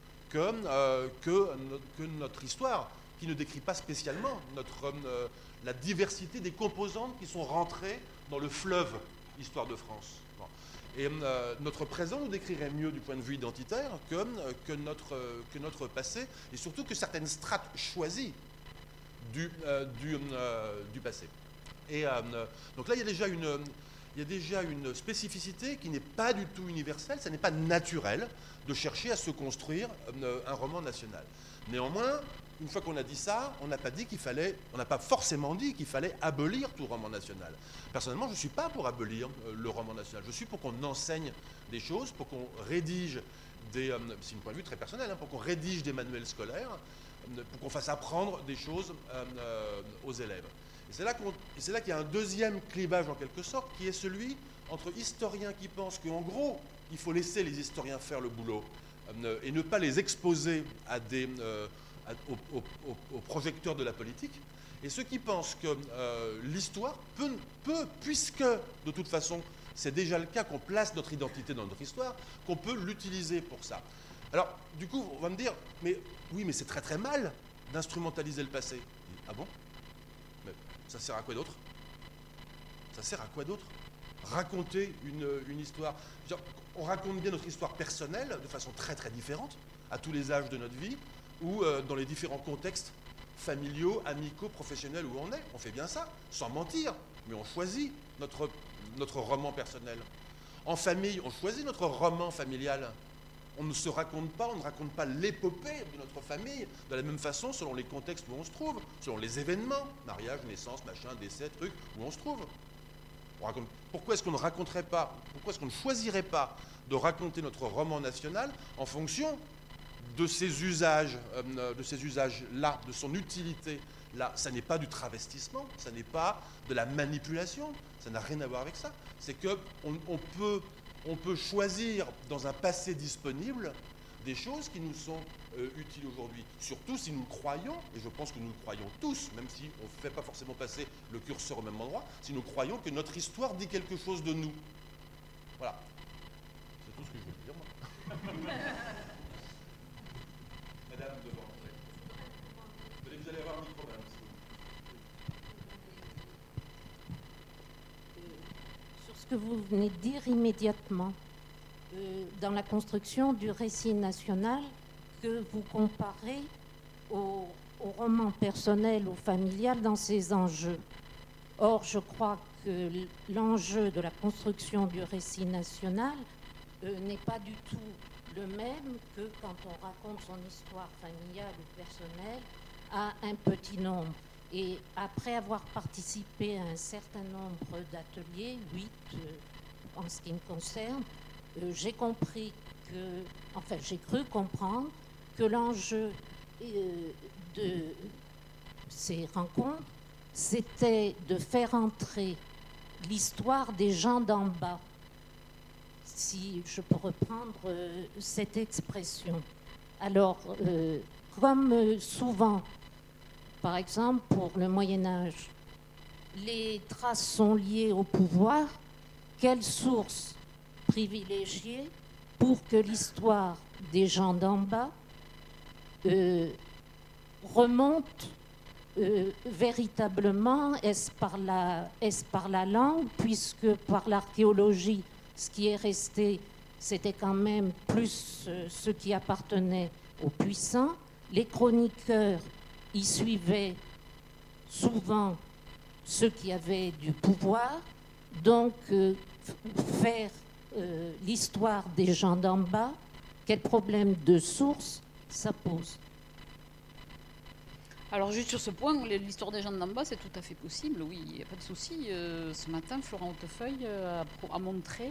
que notre histoire, qui ne décrit pas spécialement la diversité des composantes qui sont rentrées dans le fleuve Histoire de France. Bon. Et notre présent nous décrirait mieux du point de vue identitaire que notre passé, et surtout que certaines strates choisies du passé. Et donc là, il y a déjà une spécificité qui n'est pas du tout universelle, ça n'est pas naturel de chercher à se construire un roman national. Néanmoins, une fois qu'on a dit ça, on n'a pas forcément dit qu'il fallait abolir tout roman national. Personnellement, je ne suis pas pour abolir le roman national. Je suis pour qu'on enseigne des choses, pour qu'on rédige c'est un point de vue très personnel, pour qu'on rédige des manuels scolaires, pour qu'on fasse apprendre des choses aux élèves. Et c'est là qu'il y a un deuxième clivage en quelque sorte, qui est celui entre historiens qui pensent qu'en gros, il faut laisser les historiens faire le boulot et ne pas les exposer à aux projecteurs de la politique, et ceux qui pensent que l'histoire peut, puisque de toute façon c'est déjà le cas, qu'on place notre identité dans notre histoire, qu'on peut l'utiliser pour ça. Alors, du coup, on va me dire, mais oui, mais c'est très très mal d'instrumentaliser le passé. Ah bon? Mais ça sert à quoi d'autre? Ça sert à quoi d'autre? Raconter une histoire. Genre, on raconte bien notre histoire personnelle de façon très très différente, à tous les âges de notre vie, ou dans les différents contextes familiaux, amicaux, professionnels où on est. On fait bien ça, sans mentir, mais on choisit notre roman personnel. En famille, on choisit notre roman familial. On ne se raconte pas, on ne raconte pas l'épopée de notre famille de la même façon selon les contextes où on se trouve, selon les événements, mariage, naissance, machin, décès, trucs, où on se trouve. Pourquoi est-ce qu'on ne raconterait pas, pourquoi est-ce qu'on ne choisirait pas de raconter notre roman national en fonction de ces usages-là, de son utilité-là? Ça n'est pas du travestissement, ça n'est pas de la manipulation, ça n'a rien à voir avec ça. C'est qu'on peut choisir dans un passé disponible des choses qui nous sont utiles aujourd'hui. Surtout si nous croyons, et je pense que nous le croyons tous, même si on ne fait pas forcément passer le curseur au même endroit, si nous croyons que notre histoire dit quelque chose de nous. Voilà. C'est tout ce que je voulais dire, moi. Madame devant. Vous allez avoir un micro, madame. Sur ce que vous venez de dire immédiatement, dans la construction du récit national que vous comparez au roman personnel ou familial dans ses enjeux. Or, je crois que l'enjeu de la construction du récit national n'est pas du tout le même que quand on raconte son histoire familiale ou personnelle à un petit nombre. Et après avoir participé à un certain nombre d'ateliers, 8 en ce qui me concerne, j'ai compris j'ai cru comprendre que l'enjeu de ces rencontres, c'était de faire entrer l'histoire des gens d'en bas, si je peux reprendre cette expression. Alors, comme souvent, par exemple pour le Moyen-Âge, les traces sont liées au pouvoir, quelle source privilégiée pour que l'histoire des gens d'en bas remonte véritablement? Est-ce par la langue, puisque par l'archéologie, ce qui est resté, c'était quand même plus ce qui appartenait aux puissants. Les chroniqueurs y suivaient souvent ceux qui avaient du pouvoir. Donc, faire l'histoire des gens d'en bas, quel problème de source ça pose? Alors juste sur ce point, l'histoire des gens d'en bas, c'est tout à fait possible, oui, il n'y a pas de souci. Ce matin, Florent Hautefeuille a montré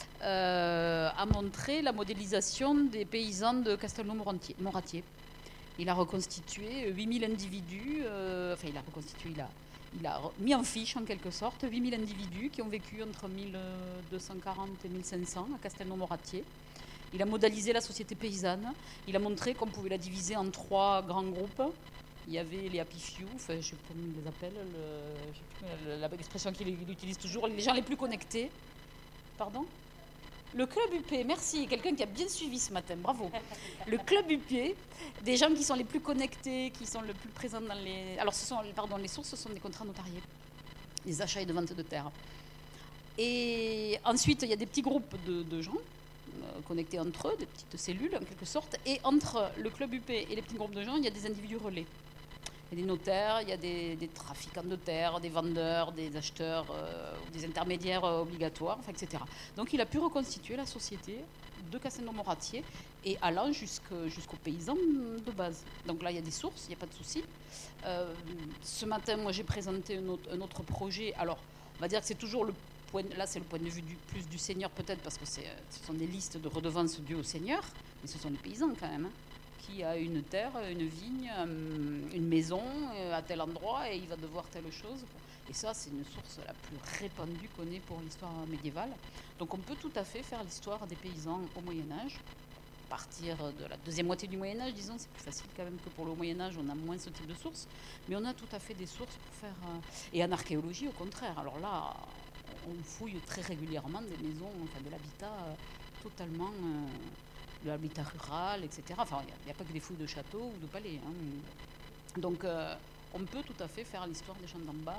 la modélisation des paysans de Castelnau-Moratier. Il a reconstitué 8000 individus, il a mis en fiche en quelque sorte 8000 individus qui ont vécu entre 1240 et 1500 à Castelnau-Moratier. Il a modélisé la société paysanne, il a montré qu'on pouvait la diviser en 3 grands groupes. Il y avait les happy few, je ne sais pas comment ils les appellent, l'expression qu'il utilise toujours, les gens les plus connectés. Pardon? Le club UP, merci, quelqu'un qui a bien suivi ce matin, bravo. Le club UP, des gens qui sont les plus connectés, qui sont le plus présents dans les... Alors, les sources, ce sont des contrats notariés, des achats et de ventes de terres. Et ensuite, il y a des petits groupes de gens connectés entre eux, des petites cellules en quelque sorte, et entre le club UP et les petits groupes de gens, il y a des individus relais. Il y a des notaires, il y a des trafiquants de terre, des vendeurs, des acheteurs, des intermédiaires obligatoires, etc. Donc il a pu reconstituer la société de Castelnau-Moratier et allant jusqu'aux paysans de base. Donc là, il y a des sources, il n'y a pas de souci. Ce matin, moi, j'ai présenté un autre projet. Alors, on va dire que c'est toujours le point... Là, c'est le point de vue plus du seigneur, peut-être, parce que ce sont des listes de redevances dues au seigneur, mais ce sont les paysans quand même, qui a une terre, une vigne, une maison à tel endroit et il va devoir telle chose. Et ça, c'est une source la plus répandue qu'on ait pour l'histoire médiévale. Donc on peut tout à fait faire l'histoire des paysans au Moyen-Âge. À partir de la deuxième moitié du Moyen-Âge, disons, c'est plus facile quand même que pour le Moyen-Âge, on a moins ce type de sources. Mais on a tout à fait des sources pour faire... Et en archéologie, au contraire. Alors là, on fouille très régulièrement des maisons, enfin de l'habitat totalement, de l'habitat rural, etc. Enfin, il n'y a pas que des fouilles de châteaux ou de palais. Hein. Donc, on peut tout à fait faire l'histoire des gens d'en bas.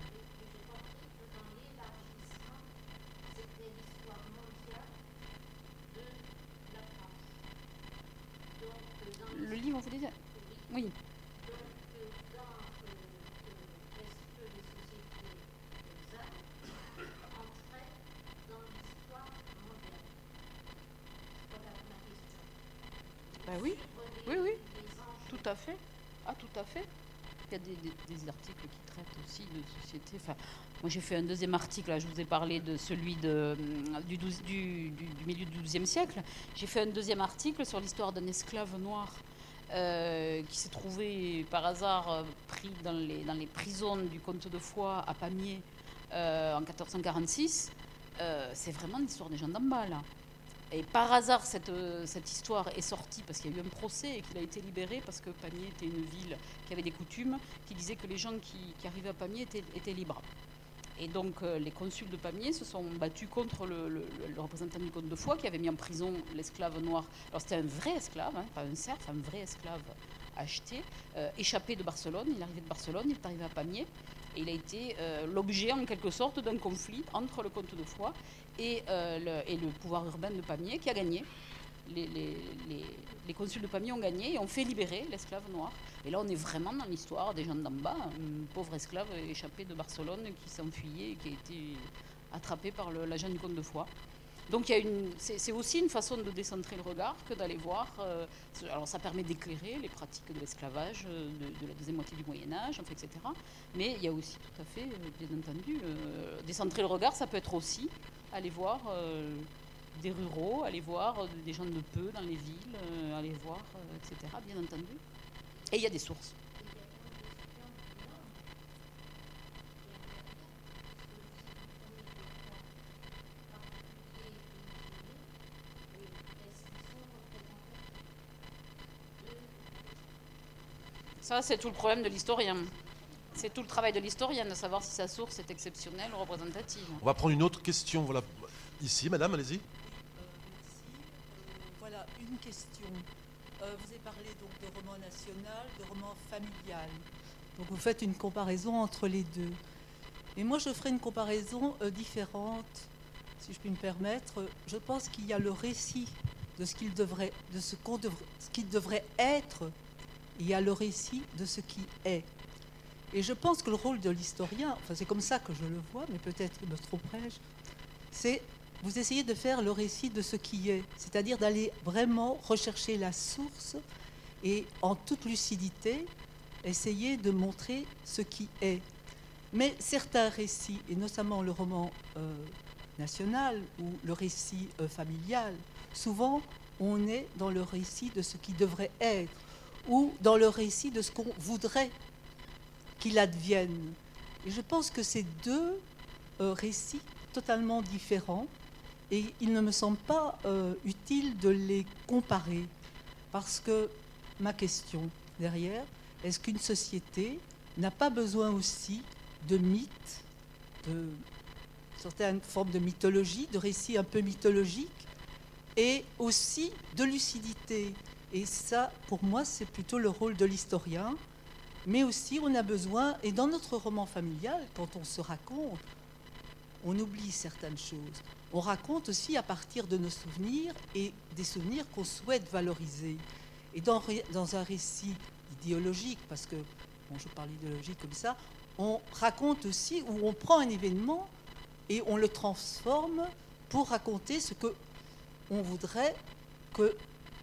Le livre, vous voulez dire? Oui. Ben oui, oui, oui, tout à fait. Ah, tout à fait. Il y a des articles qui traitent aussi de société. Enfin, moi, j'ai fait un deuxième article, là, je vous ai parlé de celui du milieu du XIIe siècle. J'ai fait un deuxième article sur l'histoire d'un esclave noir qui s'est trouvé par hasard pris dans les prisons du comte de Foix à Pamiers en 1446. C'est vraiment l'histoire des gens d'en bas, là. Et par hasard, cette histoire est sortie parce qu'il y a eu un procès et qu'il a été libéré parce que Pamiers était une ville qui avait des coutumes qui disaient que les gens qui arrivaient à Pamiers étaient libres. Et donc les consuls de Pamiers se sont battus contre le représentant du comte de Foix qui avait mis en prison l'esclave noir. Alors c'était un vrai esclave, hein, pas un serf, un vrai esclave acheté, échappé de Barcelone. Il est arrivé de Barcelone, il est arrivé à Pamiers. Et il a été l'objet en quelque sorte d'un conflit entre le comte de Foix et le pouvoir urbain de Pamiers qui a gagné. Les consuls de Pamiers ont gagné et ont fait libérer l'esclave noir. Et là, on est vraiment dans l'histoire des gens d'en bas, un pauvre esclave échappé de Barcelone qui s'enfuyait et qui a été attrapé par l'agent du comte de Foix. Donc c'est aussi une façon de décentrer le regard que d'aller voir. Alors ça permet d'éclairer les pratiques de l'esclavage de la deuxième moitié du Moyen-Âge, enfin, etc. Mais il y a aussi tout à fait, bien entendu, décentrer le regard, ça peut être aussi aller voir des ruraux, aller voir des gens de peu dans les villes, aller voir, etc. Bien entendu. Et il y a des sources. Ça, c'est tout le problème de l'historien. C'est tout le travail de l'historien de savoir si sa source est exceptionnelle ou représentative. On va prendre une autre question. Voilà. Ici, madame, allez-y. Merci. Voilà, une question. Vous avez parlé donc de roman national, de roman familial. Donc vous faites une comparaison entre les deux. Et moi, je ferai une comparaison différente, si je puis me permettre. Je pense qu'il y a le récit de ce qu'il devrait être. Il y a le récit de ce qui est. Et je pense que le rôle de l'historien, enfin c'est comme ça que je le vois, mais peut-être me tromperai-je, c'est vous essayez de faire le récit de ce qui est, c'est-à-dire d'aller vraiment rechercher la source et en toute lucidité, essayer de montrer ce qui est. Mais certains récits, et notamment le roman national ou le récit familial, souvent on est dans le récit de ce qui devrait être, ou dans le récit de ce qu'on voudrait qu'il advienne. Et je pense que ces deux récits totalement différents, et il ne me semble pas utile de les comparer, parce que ma question derrière, est-ce qu'une société n'a pas besoin aussi de mythes, de certaines formes de mythologie, de récits un peu mythologiques, et aussi de lucidité? Et ça, pour moi, c'est plutôt le rôle de l'historien. Mais aussi, on a besoin, et dans notre roman familial, quand on se raconte, on oublie certaines choses. On raconte aussi à partir de nos souvenirs et des souvenirs qu'on souhaite valoriser. Et dans un récit idéologique, parce que, bon, je parle idéologique comme ça, on raconte aussi, ou on prend un événement et on le transforme pour raconter ce que on voudrait que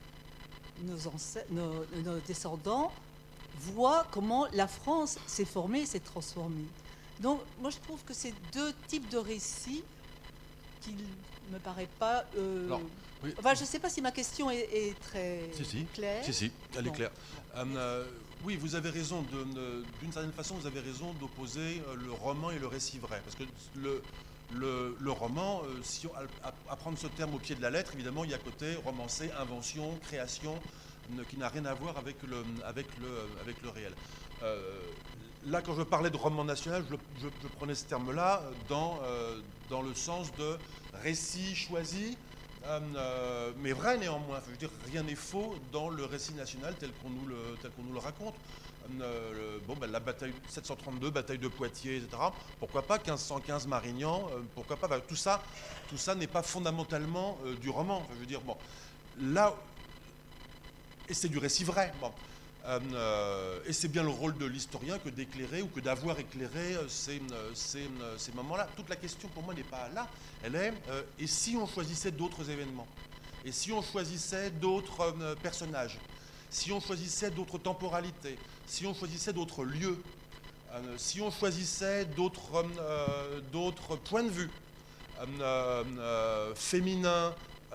nos descendants voient comment la France s'est formée, s'est transformée. Donc, moi, je trouve que c'est deux types de récits qui ne me paraissent pas... Alors, oui. Enfin, je ne sais pas si ma question est très claire. Si, elle est Bon. claire. Oui, vous avez raison. D'une certaine façon, vous avez raison d'opposer le roman et le récit vrai. Parce que le roman, si à prendre ce terme au pied de la lettre, évidemment, il y a côté romancé, invention, création, qui n'a rien à voir avec le réel. là, quand je parlais de roman national, je prenais ce terme-là dans le sens de récit choisi, mais vrai néanmoins. Enfin, je veux dire, rien n'est faux dans le récit national tel qu'on nous le raconte. La bataille 732, bataille de Poitiers, etc. Pourquoi pas 1515 Marignan, pourquoi pas, tout ça n'est pas fondamentalement du roman. Enfin, je veux dire, bon, là, et c'est du récit vrai. Bon. Et c'est bien le rôle de l'historien que d'éclairer ou que d'avoir éclairé ces moments-là. Toute la question pour moi n'est pas là. Elle est et si on choisissait d'autres événements? Et si on choisissait d'autres personnages? Si on choisissait d'autres temporalités? Si on choisissait d'autres lieux? Si on choisissait d'autres points de vue féminins,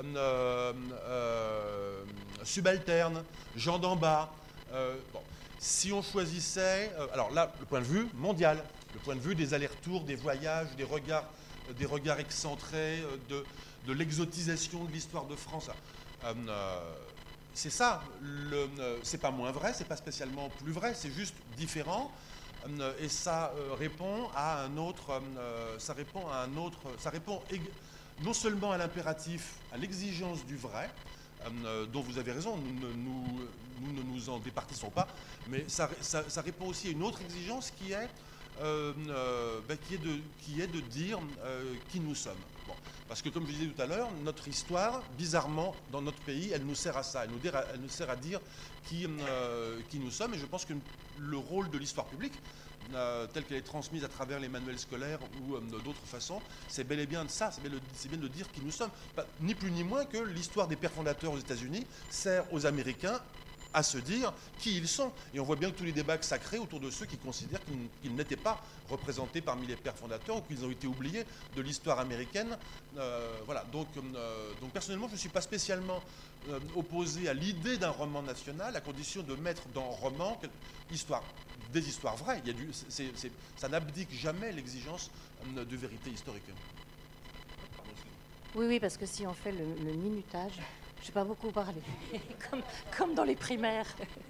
subalternes, gens d'en bas? Si on choisissait, alors là, le point de vue mondial, le point de vue des allers-retours, des voyages, des regards excentrés, de l'exotisation de l'histoire de France. C'est ça, c'est pas moins vrai, c'est pas spécialement plus vrai, c'est juste différent. Et ça répond à un autre, ça répond non seulement à l'impératif, à l'exigence du vrai, dont vous avez raison, nous ne nous en départissons pas, mais ça répond aussi à une autre exigence qui est de dire qui nous sommes. Bon. Parce que comme je disais tout à l'heure, notre histoire, bizarrement, dans notre pays, elle nous sert à ça, elle nous sert à dire qui nous sommes, et je pense que le rôle de l'histoire publique, telle qu'elle est transmise à travers les manuels scolaires ou d'autres façons, c'est bel et bien de ça, c'est bien de dire qui nous sommes. Ni plus ni moins que l'histoire des pères fondateurs aux États-Unis sert aux Américains à se dire qui ils sont. Et on voit bien que tous les débats que ça crée autour de ceux qui considèrent qu'ils n'étaient pas représentés parmi les pères fondateurs ou qu'ils ont été oubliés de l'histoire américaine. Voilà. Donc personnellement, je ne suis pas spécialement opposé à l'idée d'un roman national, à condition de mettre dans roman des histoires vraies. Ça n'abdique jamais l'exigence de vérité historique. Oui, parce que si on fait le minutage, je n'ai pas beaucoup parlé, comme dans les primaires.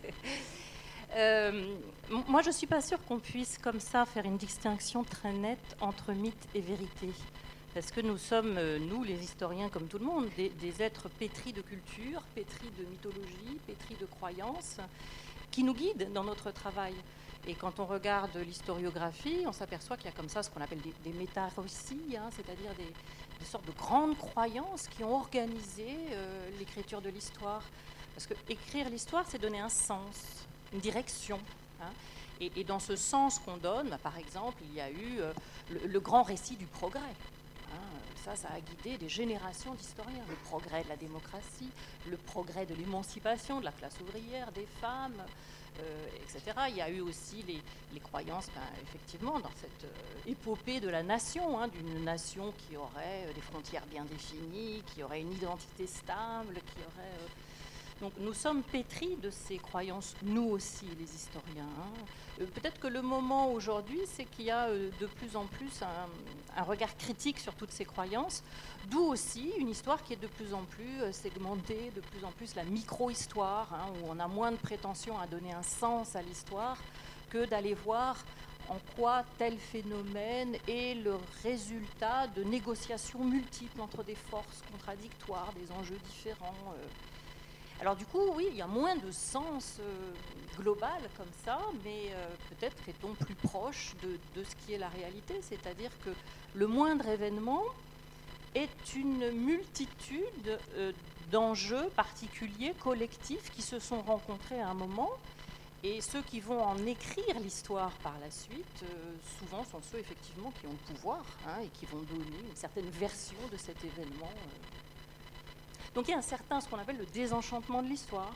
Moi, je ne suis pas sûre qu'on puisse comme ça faire une distinction très nette entre mythe et vérité. Parce que nous sommes, nous, les historiens, comme tout le monde, des êtres pétris de culture, pétris de mythologie, pétris de croyances, qui nous guident dans notre travail. Et quand on regarde l'historiographie, on s'aperçoit qu'il y a comme ça ce qu'on appelle des méta-récits, c'est-à-dire des sortes de grandes croyances qui ont organisé l'écriture de l'histoire. Parce que écrire l'histoire, c'est donner un sens, une direction. Et dans ce sens qu'on donne, par exemple, il y a eu le grand récit du progrès. Ça a guidé des générations d'historiens. Le progrès de la démocratie, le progrès de l'émancipation de la classe ouvrière, des femmes, etc. Il y a eu aussi les croyances, effectivement, dans cette épopée de la nation, d'une nation qui aurait des frontières bien définies, qui aurait une identité stable, qui aurait... Donc nous sommes pétris de ces croyances, nous aussi, les historiens. Peut-être que le moment aujourd'hui, c'est qu'il y a de plus en plus un regard critique sur toutes ces croyances, d'où aussi une histoire qui est de plus en plus segmentée, de plus en plus la micro-histoire, où on a moins de prétention à donner un sens à l'histoire que d'aller voir en quoi tel phénomène est le résultat de négociations multiples entre des forces contradictoires, des enjeux différents. Alors du coup, oui, il y a moins de sens global comme ça, mais peut-être est-on plus proche de ce qui est la réalité, c'est-à-dire que le moindre événement est une multitude d'enjeux particuliers, collectifs, qui se sont rencontrés à un moment, et ceux qui vont en écrire l'histoire par la suite, souvent sont ceux effectivement qui ont le pouvoir, et qui vont donner une certaine version de cet événement. Donc il y a ce qu'on appelle le désenchantement de l'histoire.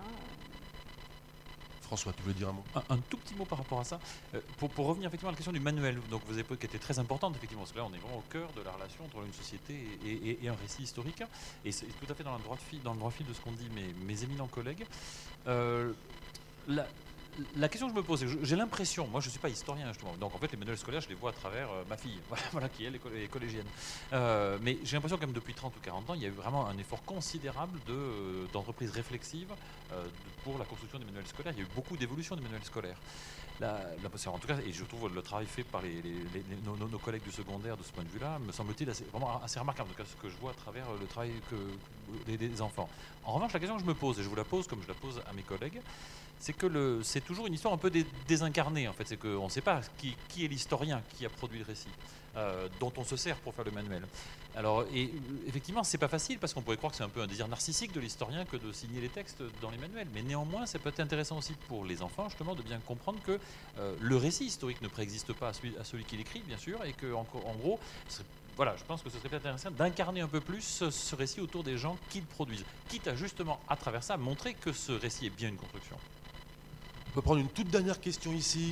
François, tu veux dire un mot? Un tout petit mot par rapport à ça. Pour revenir effectivement à la question du manuel, donc vous avez posé qui était très importante, effectivement, parce que là on est vraiment au cœur de la relation entre une société et un récit historique. Et c'est tout à fait dans le droit fil de ce qu'ont dit mes éminents collègues. La question que je me pose, c'est que j'ai l'impression, moi je ne suis pas historien justement, donc en fait les manuels scolaires je les vois à travers ma fille, voilà, qui elle est collégienne. Mais j'ai l'impression que même depuis 30 ou 40 ans, il y a eu vraiment un effort considérable d'entreprises réflexives pour la construction des manuels scolaires. Il y a eu beaucoup d'évolution des manuels scolaires. En tout cas, et je trouve le travail fait par nos collègues du secondaire de ce point de vue-là, me semble-t-il vraiment assez remarquable, en tout cas ce que je vois à travers le travail des enfants. En revanche, la question que je me pose, et je vous la pose comme je la pose à mes collègues, c'est que c'est toujours une histoire un peu désincarnée, en fait. C'est qu'on ne sait pas qui est l'historien qui a produit le récit, dont on se sert pour faire le manuel. Alors, et effectivement, c'est pas facile parce qu'on pourrait croire que c'est un peu un désir narcissique de l'historien que de signer les textes dans les manuels. Mais néanmoins, ça peut être intéressant aussi pour les enfants, justement, de bien comprendre que le récit historique ne préexiste pas à celui qui l'écrit, bien sûr, et que, en gros, voilà, je pense que ce serait peut-être intéressant d'incarner un peu plus ce récit autour des gens qui le produisent, quitte à justement, à travers ça, montrer que ce récit est bien une construction. On peut prendre une toute dernière question ici.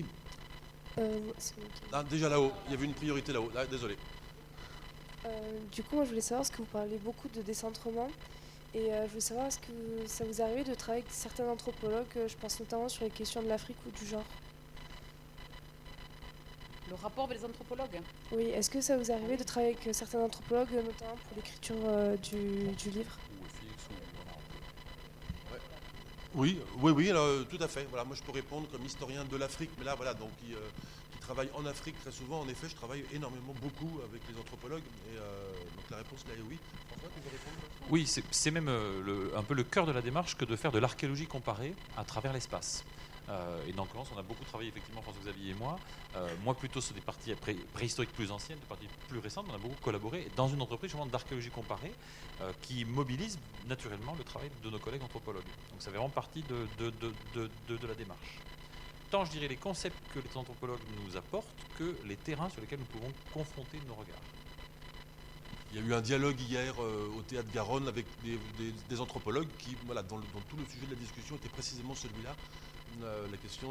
Déjà là-haut, il y avait une priorité là-haut. Là, désolé. Du coup, moi, je voulais savoir, parce que vous parlez beaucoup de décentrement, et je voulais savoir, est-ce que ça vous arrive de travailler avec certains anthropologues, je pense notamment sur les questions de l'Afrique ou du genre? Le rapport avec les anthropologues? Oui, est-ce que ça vous arrive de travailler avec certains anthropologues, notamment pour l'écriture du livre? Oui, alors, tout à fait. Voilà, moi, je peux répondre comme historien de l'Afrique, mais là, voilà, donc qui travaille en Afrique très souvent. En effet, je travaille énormément, beaucoup avec les anthropologues. Et donc la réponse là est oui. François, tu veux répondre? Oui, c'est même un peu le cœur de la démarche que de faire de l'archéologie comparée à travers l'espace. Et dans l'occurrence, on a beaucoup travaillé effectivement, François-Xavier et moi. Moi plutôt sur des parties préhistoriques plus anciennes, des parties plus récentes. On a beaucoup collaboré dans une entreprise d'archéologie comparée qui mobilise naturellement le travail de nos collègues anthropologues. Donc ça fait vraiment partie de la démarche. Tant je dirais les concepts que les anthropologues nous apportent que les terrains sur lesquels nous pouvons confronter nos regards. Il y a eu un dialogue hier au Théâtre Garonne avec des anthropologues qui, voilà, dont tout le sujet de la discussion était précisément celui-là, la question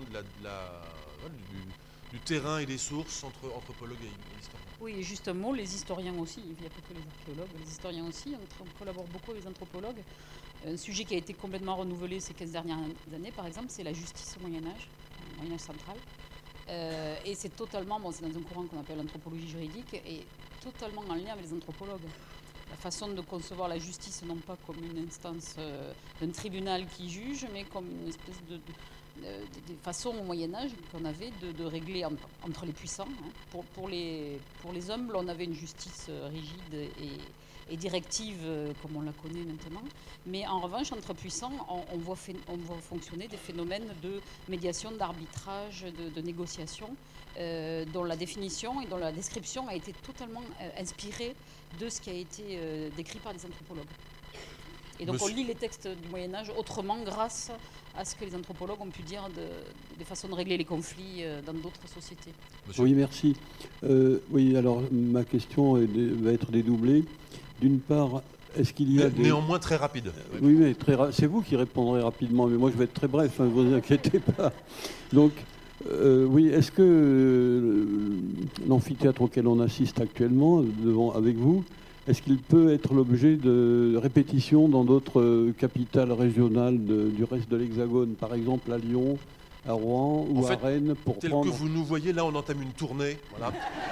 du terrain et des sources entre anthropologues et historiens. Oui, et juste un mot, les historiens aussi, il n'y a pas que les archéologues, les historiens aussi, on collabore beaucoup avec les anthropologues. Un sujet qui a été complètement renouvelé ces 15 dernières années, par exemple, c'est la justice au Moyen-Âge, au Moyen-Âge central. Et c'est totalement, c'est dans un courant qu'on appelle l'anthropologie juridique, et totalement en lien avec les anthropologues. La façon de concevoir la justice, non pas comme une instance d'un tribunal qui juge, mais comme une espèce de façon au Moyen-Âge qu'on avait de régler entre les puissants. Pour les humbles, on avait une justice rigide et directive comme on la connaît maintenant. Mais en revanche, entre puissants, on voit fonctionner des phénomènes de médiation, d'arbitrage, de négociation, dont la définition et dont la description a été totalement inspirée de ce qui a été décrit par les anthropologues. Et donc on lit les textes du Moyen-Âge autrement grâce à ce que les anthropologues ont pu dire des façons de régler les conflits dans d'autres sociétés. Oui, merci. Oui, alors ma question va être dédoublée. D'une part, est-ce qu'il y a néanmoins très rapide. Oui, mais c'est vous qui répondrez rapidement, mais moi je vais être très bref, ne vous inquiétez pas. Donc, oui, est-ce que l'amphithéâtre auquel on assiste actuellement, avec vous, est-ce qu'il peut être l'objet de répétitions dans d'autres capitales régionales du reste de l'Hexagone, par exemple à Lyon, à Rouen ou à Rennes pour tel que vous nous voyez, là on entame une tournée. Voilà.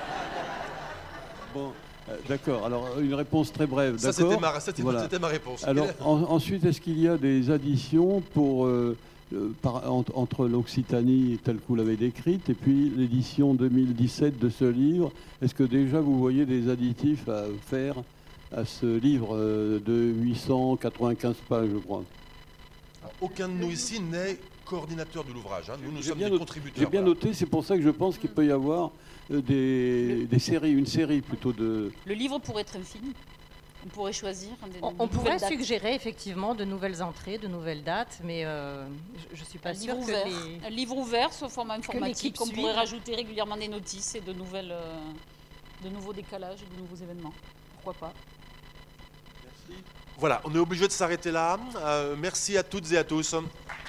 Bon, d'accord, alors une réponse très brève. Ça c'était ma réponse. Alors ensuite, est-ce qu'il y a des additions pour, entre l'Occitanie telle que vous l'avez décrite et puis l'édition 2017 de ce livre? Est-ce que déjà vous voyez des additifs à faire à ce livre de 895 pages, je crois? Alors, aucun de nous ici n'est coordinateur de l'ouvrage. Hein. Nous sommes des contributeurs. J'ai bien noté, c'est pour ça que je pense qu'il peut y avoir des séries, une série plutôt de... Le livre pourrait être infini. On pourrait choisir. On pourrait suggérer effectivement de nouvelles entrées, de nouvelles dates, mais je ne suis pas sûre que un livre ouvert sous format informatique. On pourrait rajouter régulièrement des notices et de nouveaux décalages et de nouveaux événements. Pourquoi pas? Merci. Voilà, on est obligé de s'arrêter là. Merci à toutes et à tous.